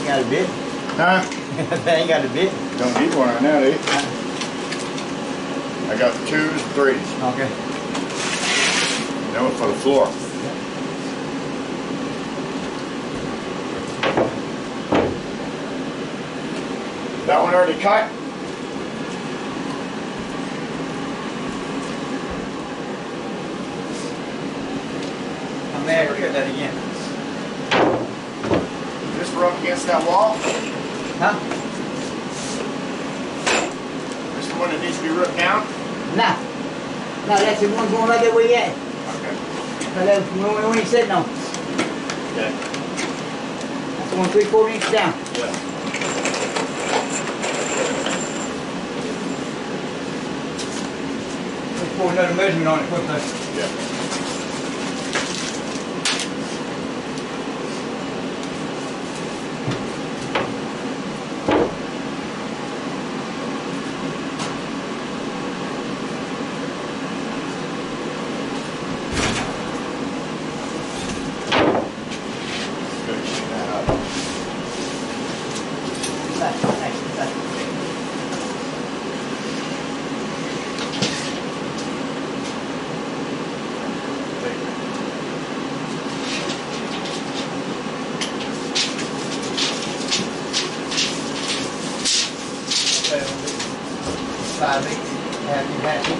got a bit.
Huh?
They ain't got a bit.
Don't need one right now, do you? I got the twos and threes.
Okay.
That was for the floor. That one already cut?
I'm there. Cut that again.
This rub against that wall?
Huh?
This is the one that needs to be ripped down?
Nah. No, that's the one going right there where you at.
Okay.
No, that's the one when you sitting on.
Okay.
That's the one three quarter inch down.
Yeah.
Let's put another measurement on it quickly.
Yeah.
Five each, half and half each.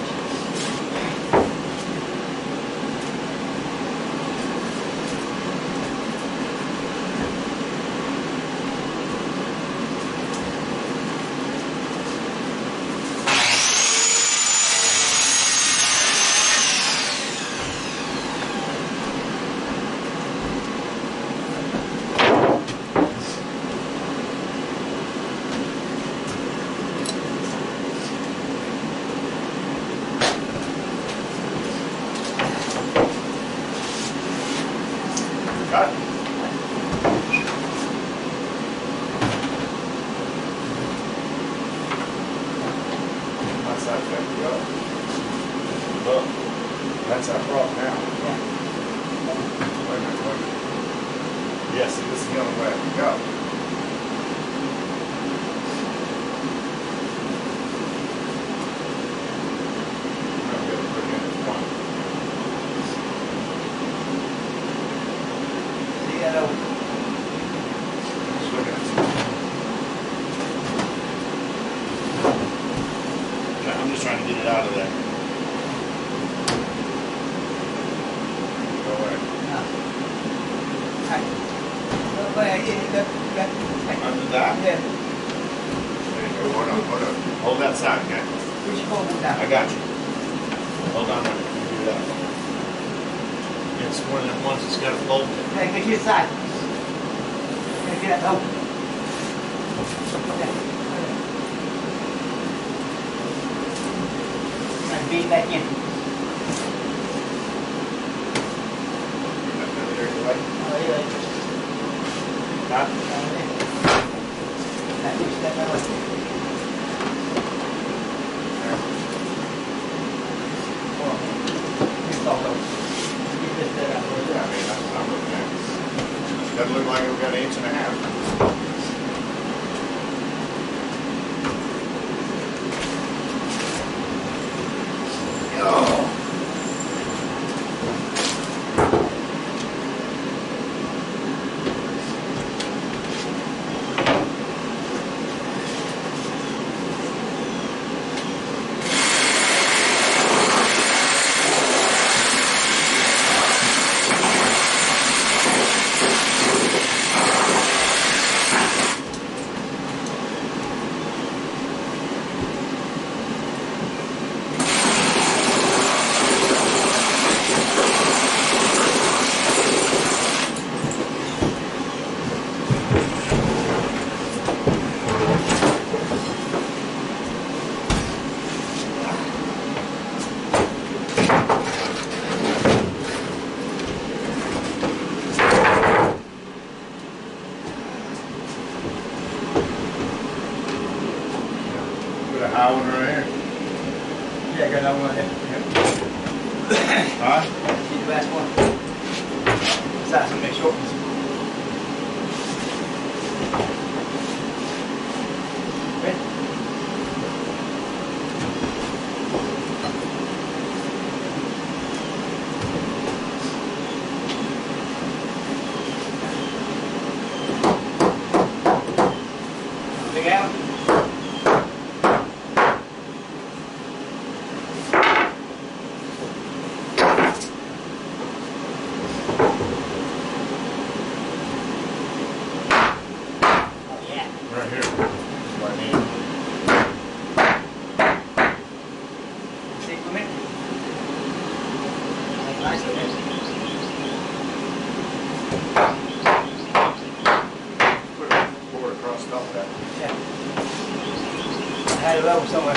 Cut. That's that thing. Go. Look. That's that rock now.
Yeah.
Wait a minute, wait a minute. Yes, this is the only way I can go. I'm gonna put it in at one.
See that over.
Just looking at you. Okay, I'm just trying to get it out of there. Go away.
No. Hey. Oh, wait, yeah, yeah, that, that, hey.
Under that?
Yeah.
There you go. Hold on, hold on. Hold that side, okay?
Push your phone down.
I got you. Hold on, let me do that. It's one of them ones that's got a bolt in it.
Hey, get to your side. Hey, get that open. And beat it back in.
That's not there, right?
Oh, yeah.
Huh?
That push that way. Oh, here's all those. Get this there out.
Yeah, I mean, that's what I'm looking at. Doesn't look like we've got an inch and a half. Oh. Put a high one right here.
Yeah, I got that one there.
Huh?
Get the last one. Size some big short ones.
right here. That's what I need.
Stick with me. That's nice of it.
Put a board across the top of that.
Yeah. I had it level somewhere.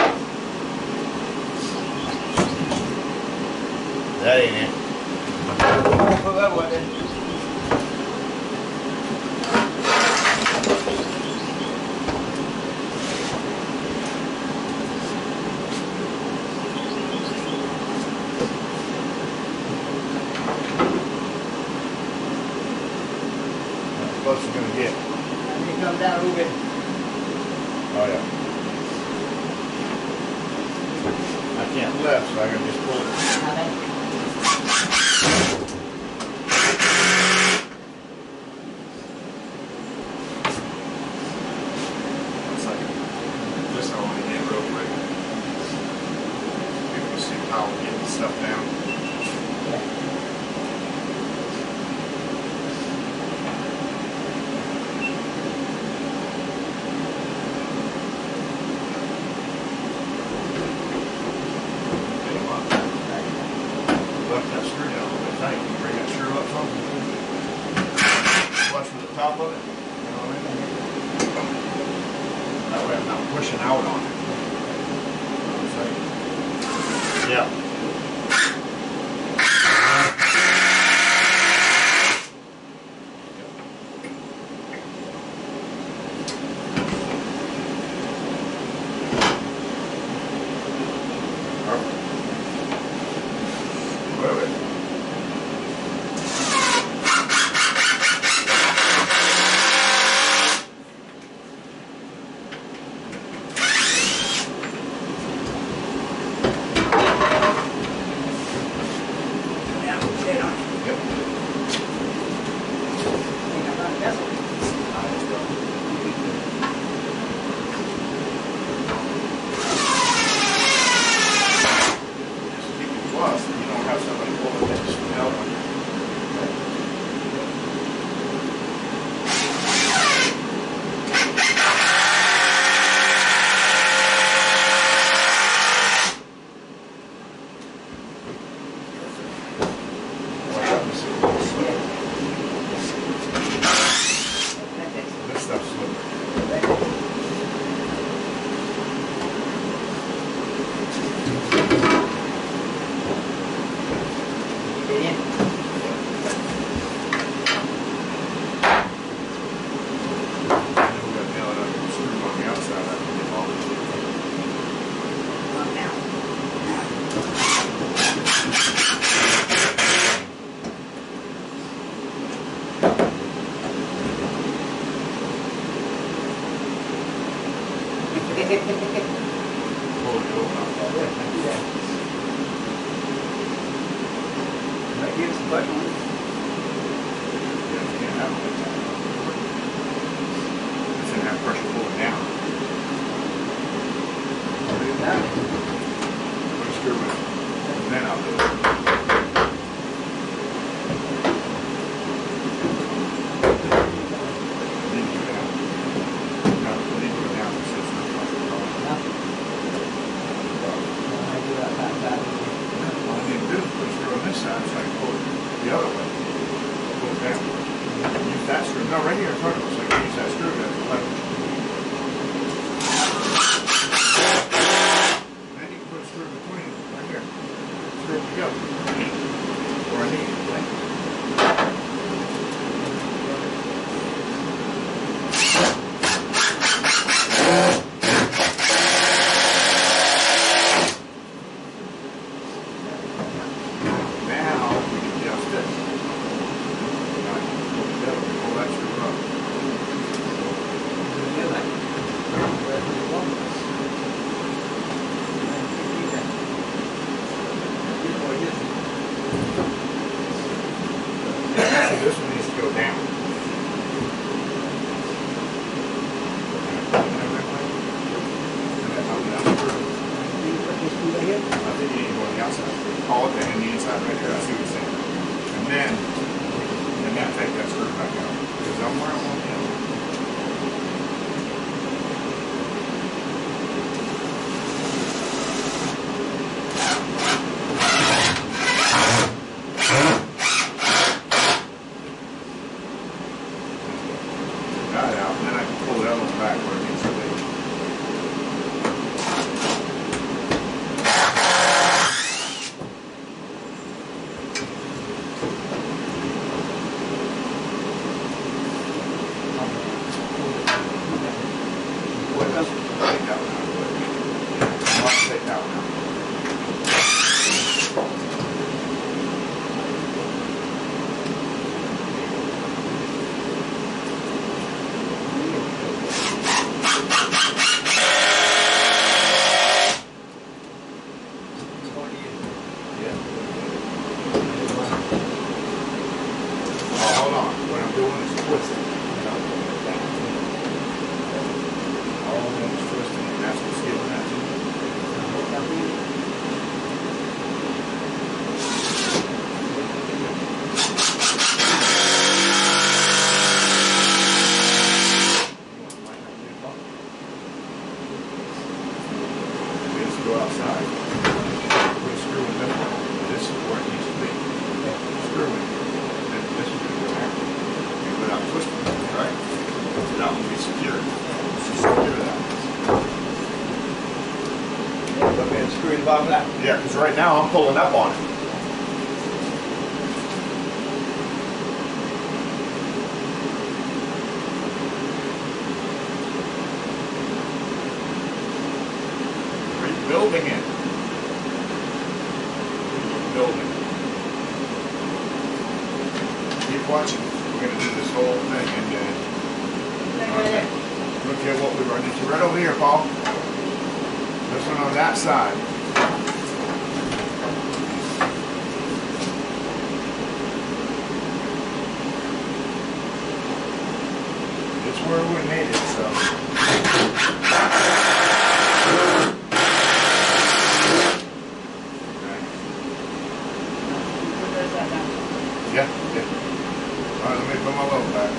That ain't it.
Put that one in.
That's close you're gonna get.
And you come down a little bit.
Oh yeah. I can't lift, so I gotta just pull it.
Okay.
It's like this I want to get real quick. You can see how we're getting stuff down. Left that screw down a little bit tight. You bring that screw up some. Flush with the top of it. You know what I mean? That way I'm not pushing out on it. You know what I'm saying? Yeah.
Might give some butt on it.
It's in that pressure, pull it down.
Put it down.
Put a screw in it. And then I'll do it. Leave it down. No, leave it down. It's just not
No. I do that back, back.
all I need to do is put a screw on this side so I can pull it the other way. back where it needs to be. Take that one out of the way. I'll take that one out. Go outside, put a screw in this one. This is where it needs to be. Screw in. Then this is going to go there. And without twisting it, right? So that one will be secured. So secure that.
Yeah, okay, screw the bottom of that.
Yeah, because right now I'm pulling up on it. Building it. Building. Keep watching. We're going to do this whole thing and then okay. Look at what we run into right over here, Paul. This one on that side. It's where we made it, so. Yeah, yeah. All right, let me put my load back.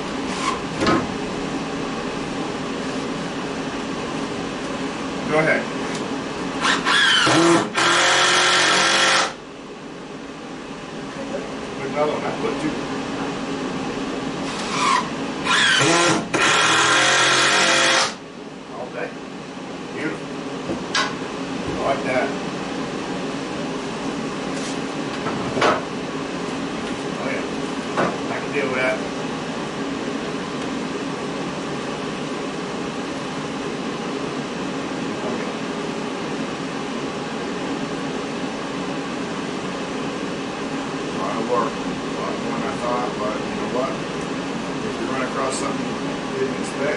Go ahead. Put another one. I put two. All day. Beautiful. I like that. Deal with that. Okay. A lot of work, a lot more than I thought, but you know what? If you run across something you didn't expect,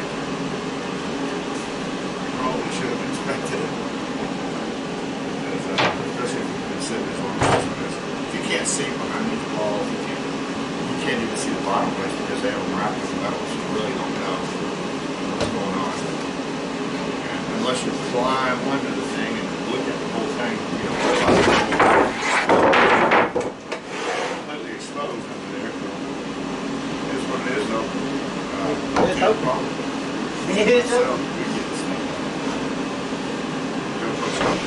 you probably should have inspected it. Because, uh, especially if you've been sitting as long as this one is. If you can't see underneath the walls, you can't. You can't even see the bottom place because they have them wrapped with metal, so you really don't know what's going on. And unless you climb under the thing and look at the whole thing, you don't realize it's completely exposed under there. It is what it is, though. Uh,
It's
no
open.
problem.
It's
So,
open.
we get this thing. Go for a stop.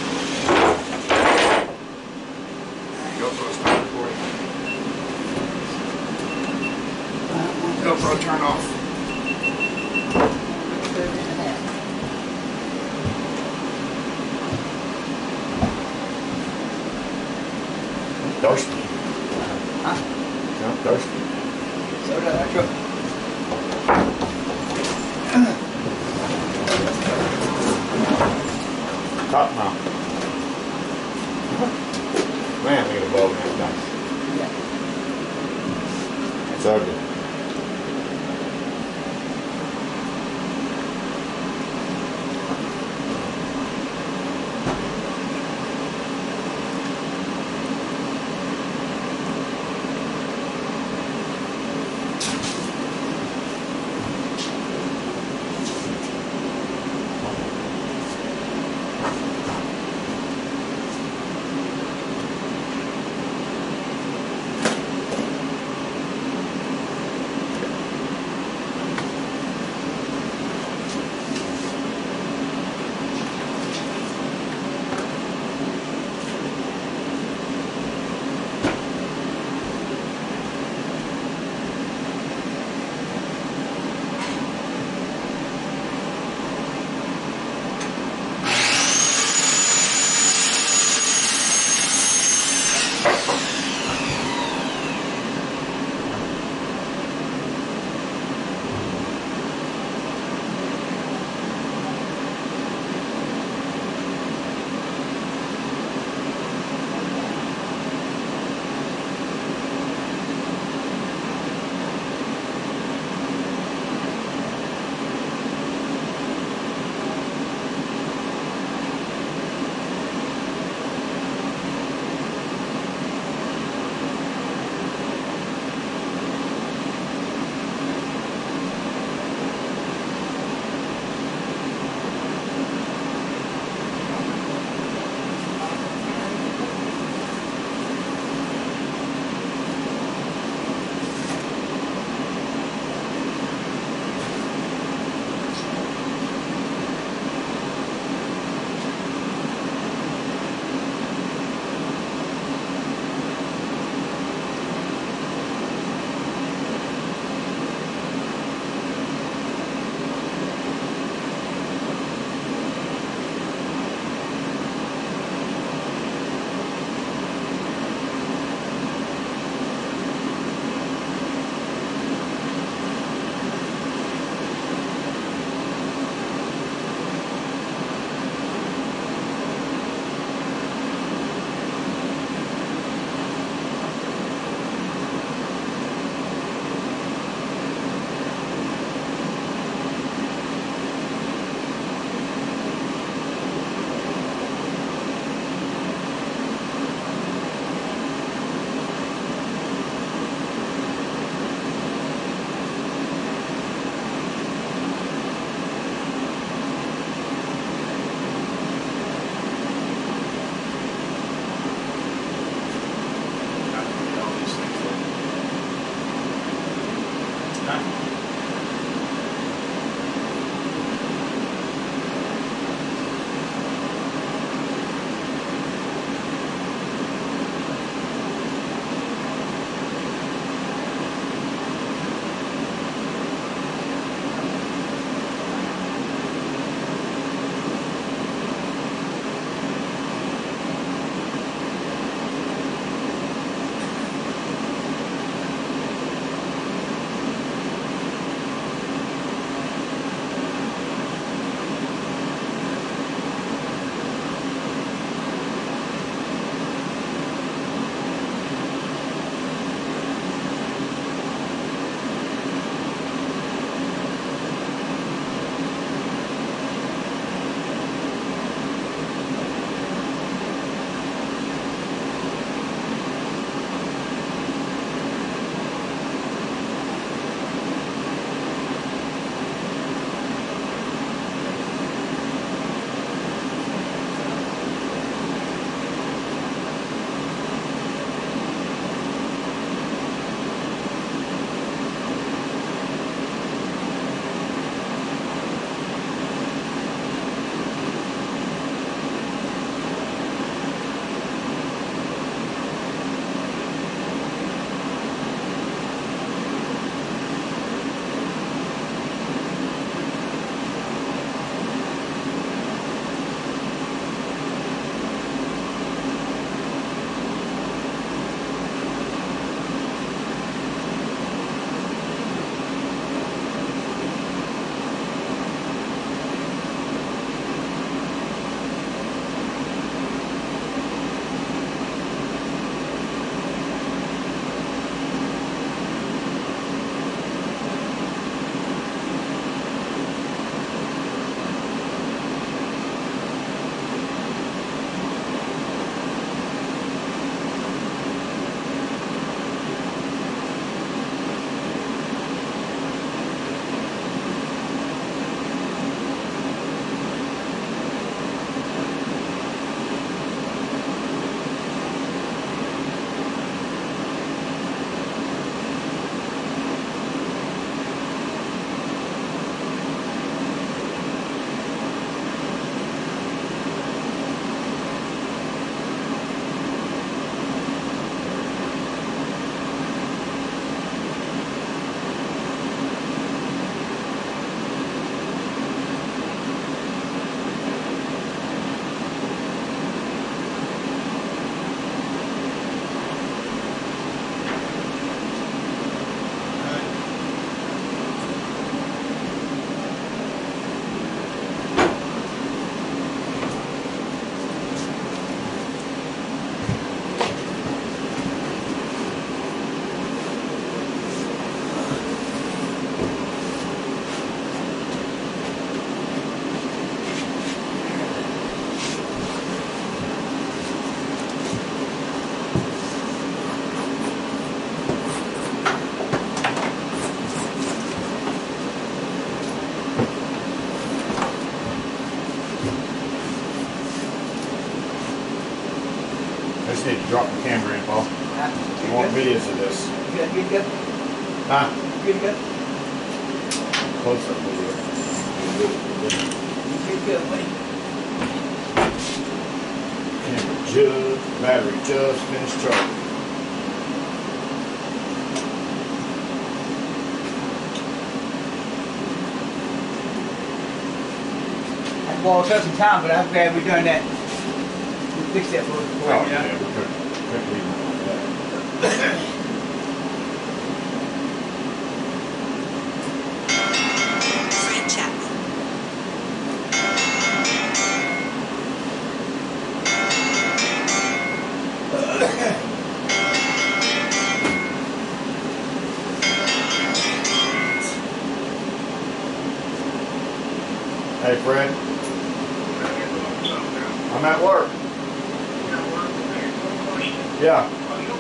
Go for a stop recording. GoPro turn off. Thirsty.
Huh?
I'm thirsty.
So did I truck.
Top now. Man, look at the bow. That's nice.
Yeah.
It's ugly. need to drop the camera in, Paul.
Huh?
I want videos of this.
Good, good, good.
Huh?
Good, good.
Close up video.
Good, good, buddy.
Camera just, battery just finished charging.
Well, it took some time, but I'm glad we're doing that. We fixed that for us.
Oh, yeah, we couldn't, couldn't leave it like that.
Fred Chapman.
Hey, Fred. I'm at work. Yeah.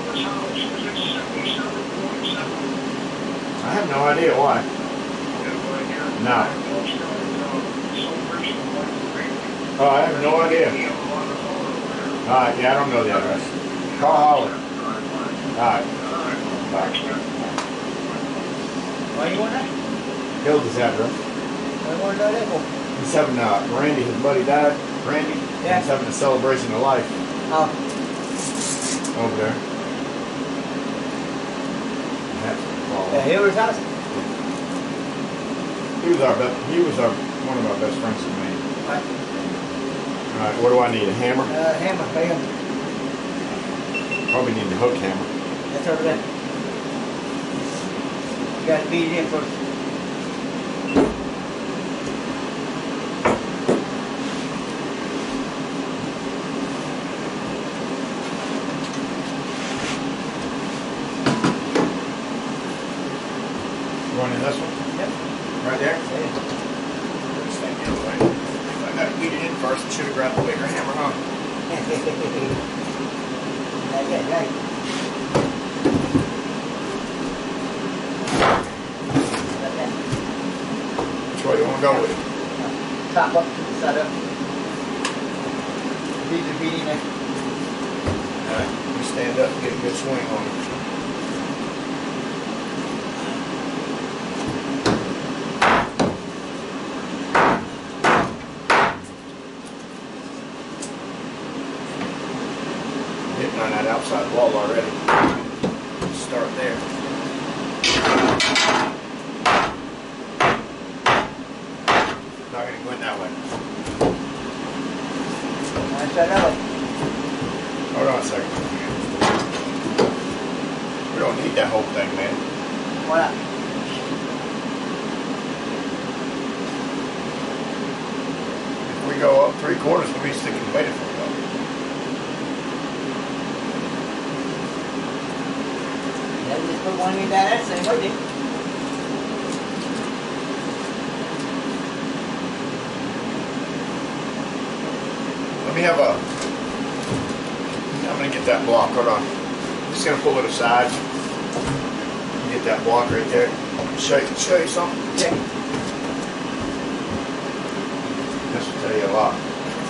I have no idea why. No. Oh, I have no idea. Alright, yeah, I don't know the address. Call Holly. Alright. Bye.
Why you want that?
Killed his address.
Why you want to know that for?
He's having, uh, Randy, his buddy died. Randy?
Yeah.
He's having a celebration of life
Oh,
over there. That's all.
yeah, here was house.
He was our best, he was our, one of our best friends in Maine.
Right.
Alright, what do I need? A hammer?
Uh, hammer, bam.
Probably need a hook hammer.
That's over there. You gotta beat it in first.
Going in this one?
Yep.
Right there?
Yeah.
Stand the other way. If I gotta beat it in first, I should have grabbed the bigger hammer, huh?
Yeah, yeah, right. Like that.
Which way you wanna go with it?
Top up, side up. Beat the beat in there.
Alright, you stand up and get a good swing on it. Hitting on that outside wall already. Start there. Not gonna go in that way.
Nice side up.
Hold on a second. We don't need that whole thing, man.
Why not?
If we go up three quarters, we'll be sticking the weight if we go.
Yeah, we just put one in down that same way, didn't
Let me have a. I'm gonna get that block. Hold on. I'm just gonna pull it aside. Get that block right there. Show you, show you something.
Yeah.
This will tell you a lot.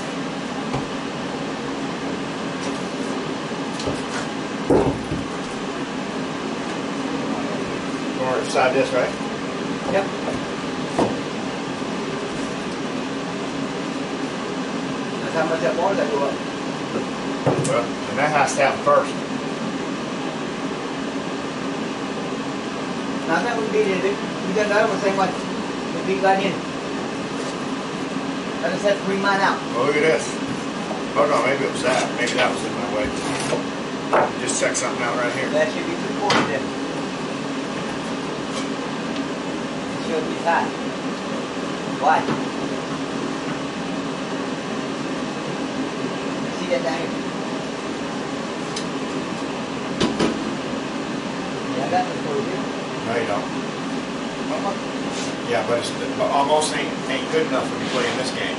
Going beside this, right?
Yep. That's how much that water that go up.
Well, and that has to happen first.
Now that would be it. We got the other one same way. We beat right in. I just had to bring mine out.
Well, look at this. Hold on, maybe it was that. Maybe that was in my way. Just check something out right here.
That should be three quarters there. It should be high. Why? See that down here? Yeah, I got the quarter here.
No, you don't.
Almost.
Yeah, but it's almost ain't ain't good enough when you play in this game.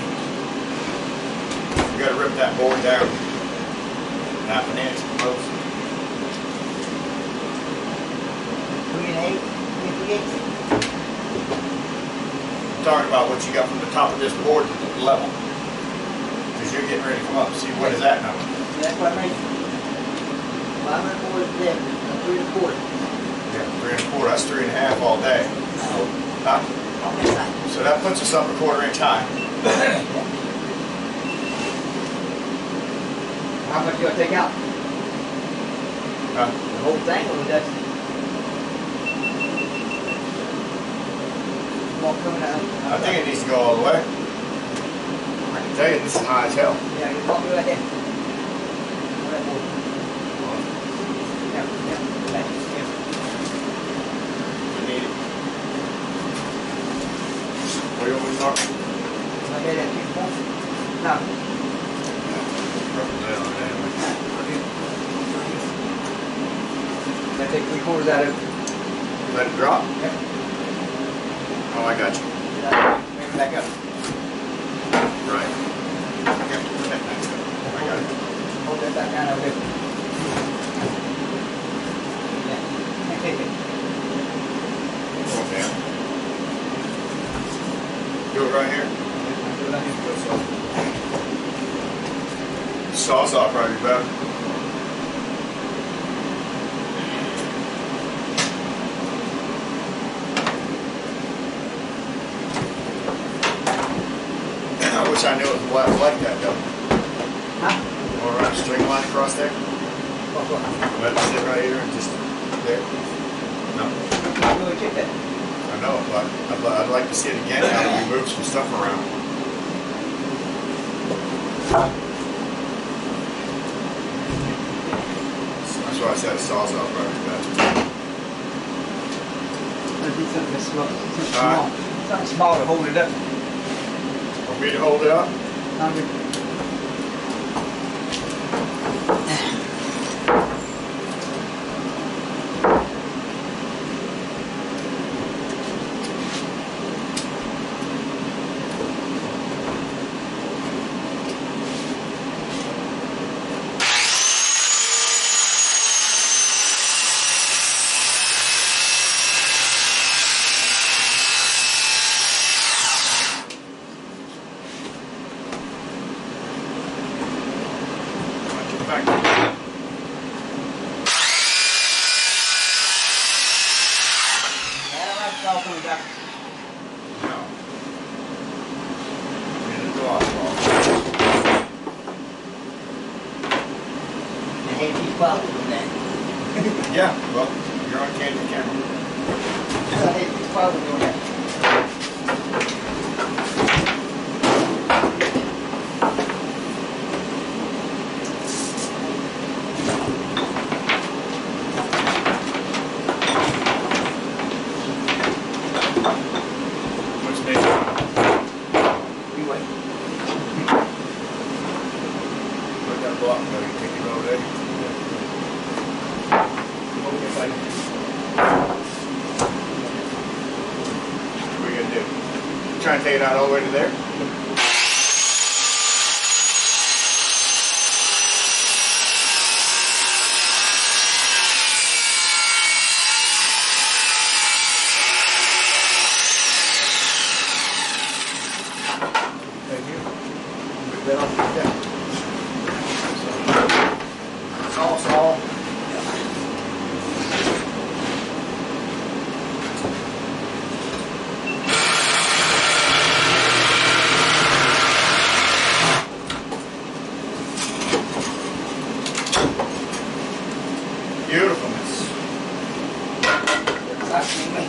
You got to rip that board down half an inch at most.
Three and eight, three and eight.
I'm talking about what you got from the top of this board to the level, because you're getting ready to come up. See, what is that number?
That's what I made. Five and a quarter is dead. Three and a quarter.
Yeah, three and a quarter. That's three and a half all day. Huh? So that puts us up a quarter inch high.
How much you gonna take out?
Huh?
The whole thing, or that's walk coming out?
I think it needs to go all the way. I can tell you this is high as hell.
Yeah, you walk me right there. Right there. Yeah, yeah, right, yeah.
We need it. What do you want me to start?
Right there, that two point. No.
Roughly down there anyway.
That take three quarters out of it.
Let it drop?
Yep.
Oh, I got you.
Maybe back up.
Right. Okay. I got it.
Hold that back down over there. Yeah. Can't take it.
Go down. Do it right here.
Do it like this.
Sawzall probably be better. I wish I knew it was black like that though.
Huh?
Or run a string line across there.
What, what?
Let it sit right here and just there. No?
I'm going to check that.
I know, but I'd, li- I'd like to see it again now that we moved some stuff around. That's why I said a sawzall probably better.
That'd be something that's small. Something
All right.
small. Something small to hold it up.
Want me to hold it up?
Hungry.
Back.
Yeah, I like it's all coming back.
No. In the gloss ball.
I hate these bottles with that.
Yeah, well, you're on candid camera.
I hate these bottles doing that.
What's next?
You wait.
Put that block, go, you take it over there.
Okay, fine.
What are you gonna do? Try and take it out all the way to there?
Thank you. Put that off like that.
Saw, saw. Beautifulness.
Exactly me.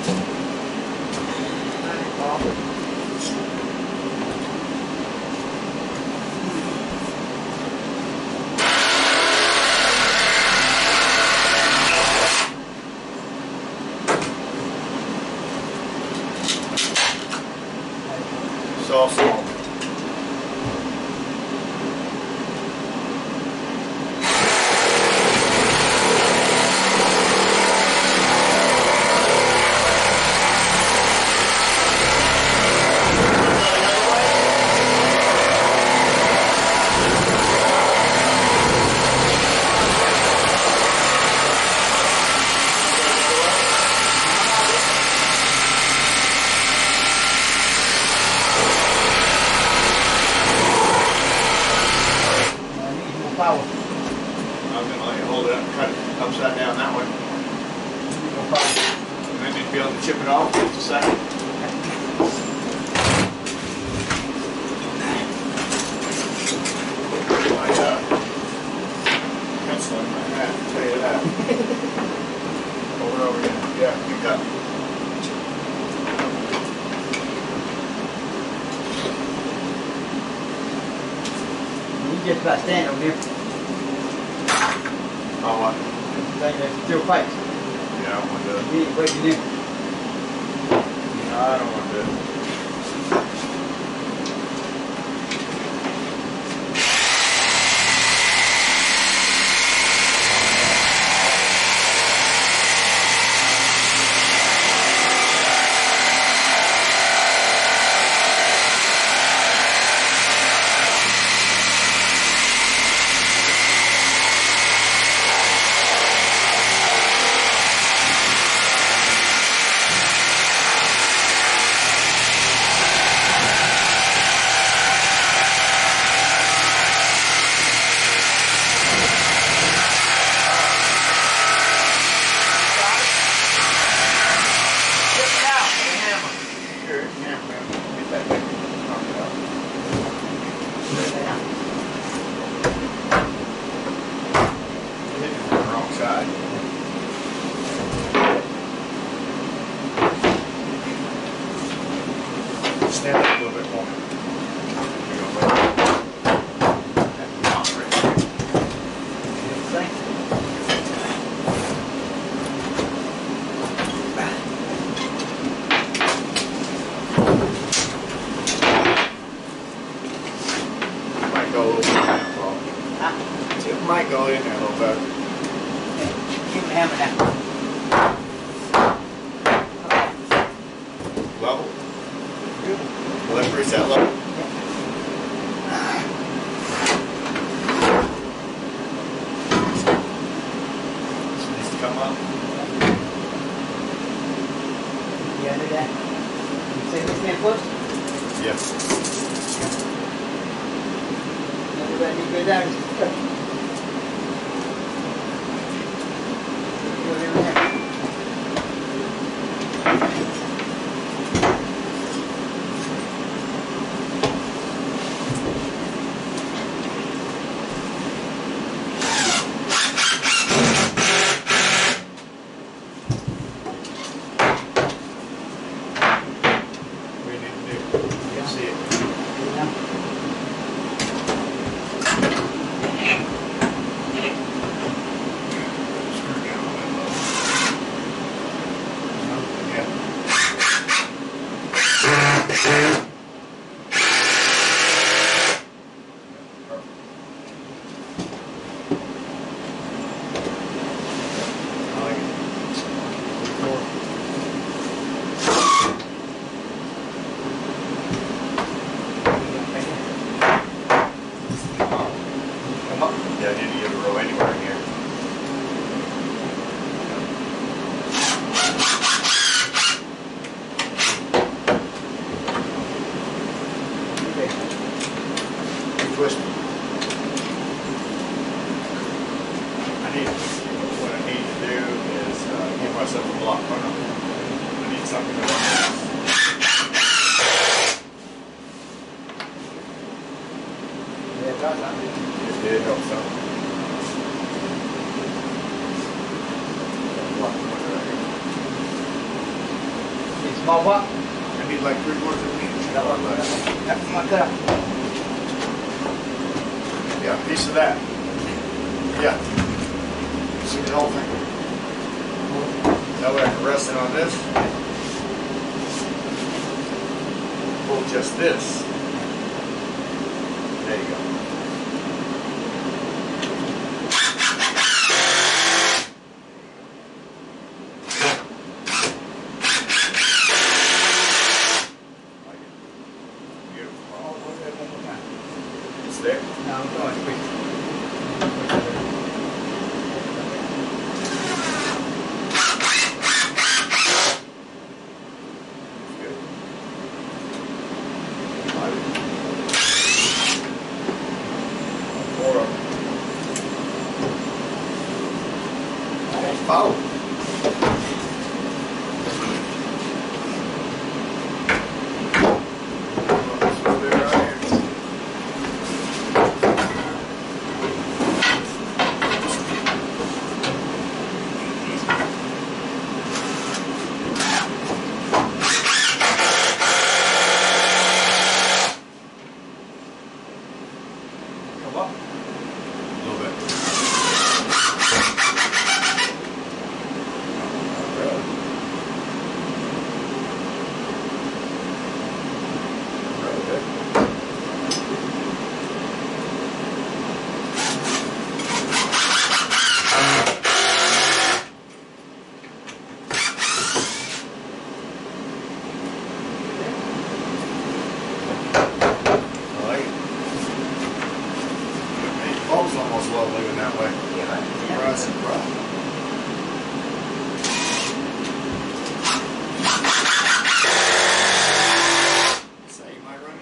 Saw, saw.
just about standing over here.
Oh, what?
Thing that's still pipes.
Yeah, I don't want to do it.
You ain't breaking in.
No, I don't want to do it. Stand up a little bit more. Might go a little bit now, Paul.
Huh?
It might go in there a little bit.
Keep the hammer down.
Level? Will that preset level? This needs to come up.
You gotta do that. You see this stand close?
Yes.
Everybody need to go down. Just touch. Go down there.
Yeah, I need to get a row anywhere in here.
Okay.
Twist. I need, what I need to do is uh, give myself a block runner. I need something to run with.
Yeah, that's not good.
It did help some. Block runner right here.
Need a small block?
I need like three quarters of an inch.
That one, that's my cut.
Yeah, a piece of that. Yeah. See the whole thing? That way I can rest it on this. Pull just this. There you go. It's there.
No, I'm going quick.
Oh.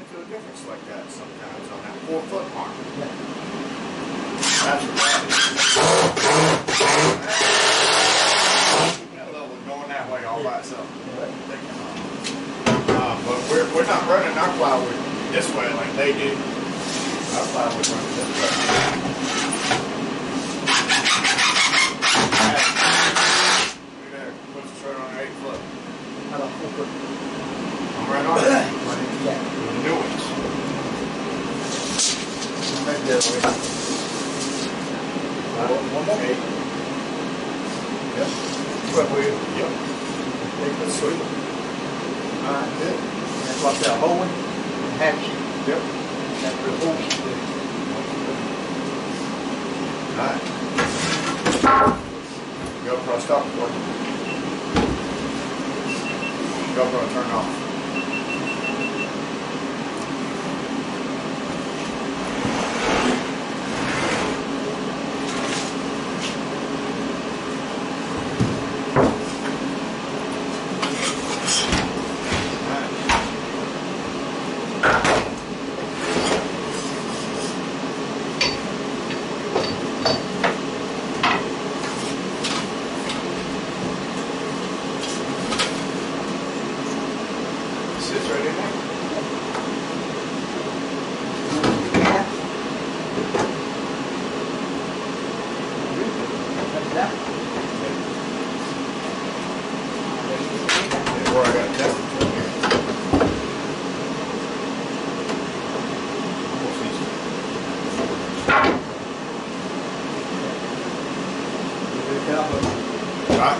into a difference like that sometimes on that four foot mark.
Yeah.
That's what that is. That level going that way all by itself. Uh, but we're, we're not running our plywood this way like they do. Our plywood runs this way. Look there, puts us right on our eight foot.
How about four foot?
I'm right on it.
Yeah.
The new ones.
Right there, right.
One more. Eight. Yep.
What for you?
Yep.
Take the sweet.
Alright, good.
That's what that whole one, half sheet.
Yep.
That's the whole sheet.
Alright. GoPro stop recording. GoPro turn off. Sits right in there.
That's that.
Yeah, where I got it tested from here. What's these? Right?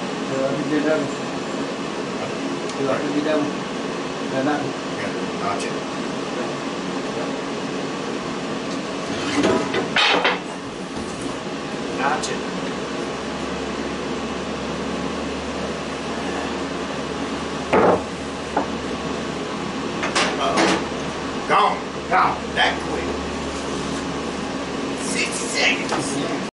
Yeah, notch it. Notch it. Uh-oh. Gone. Gone. That quick. Six seconds.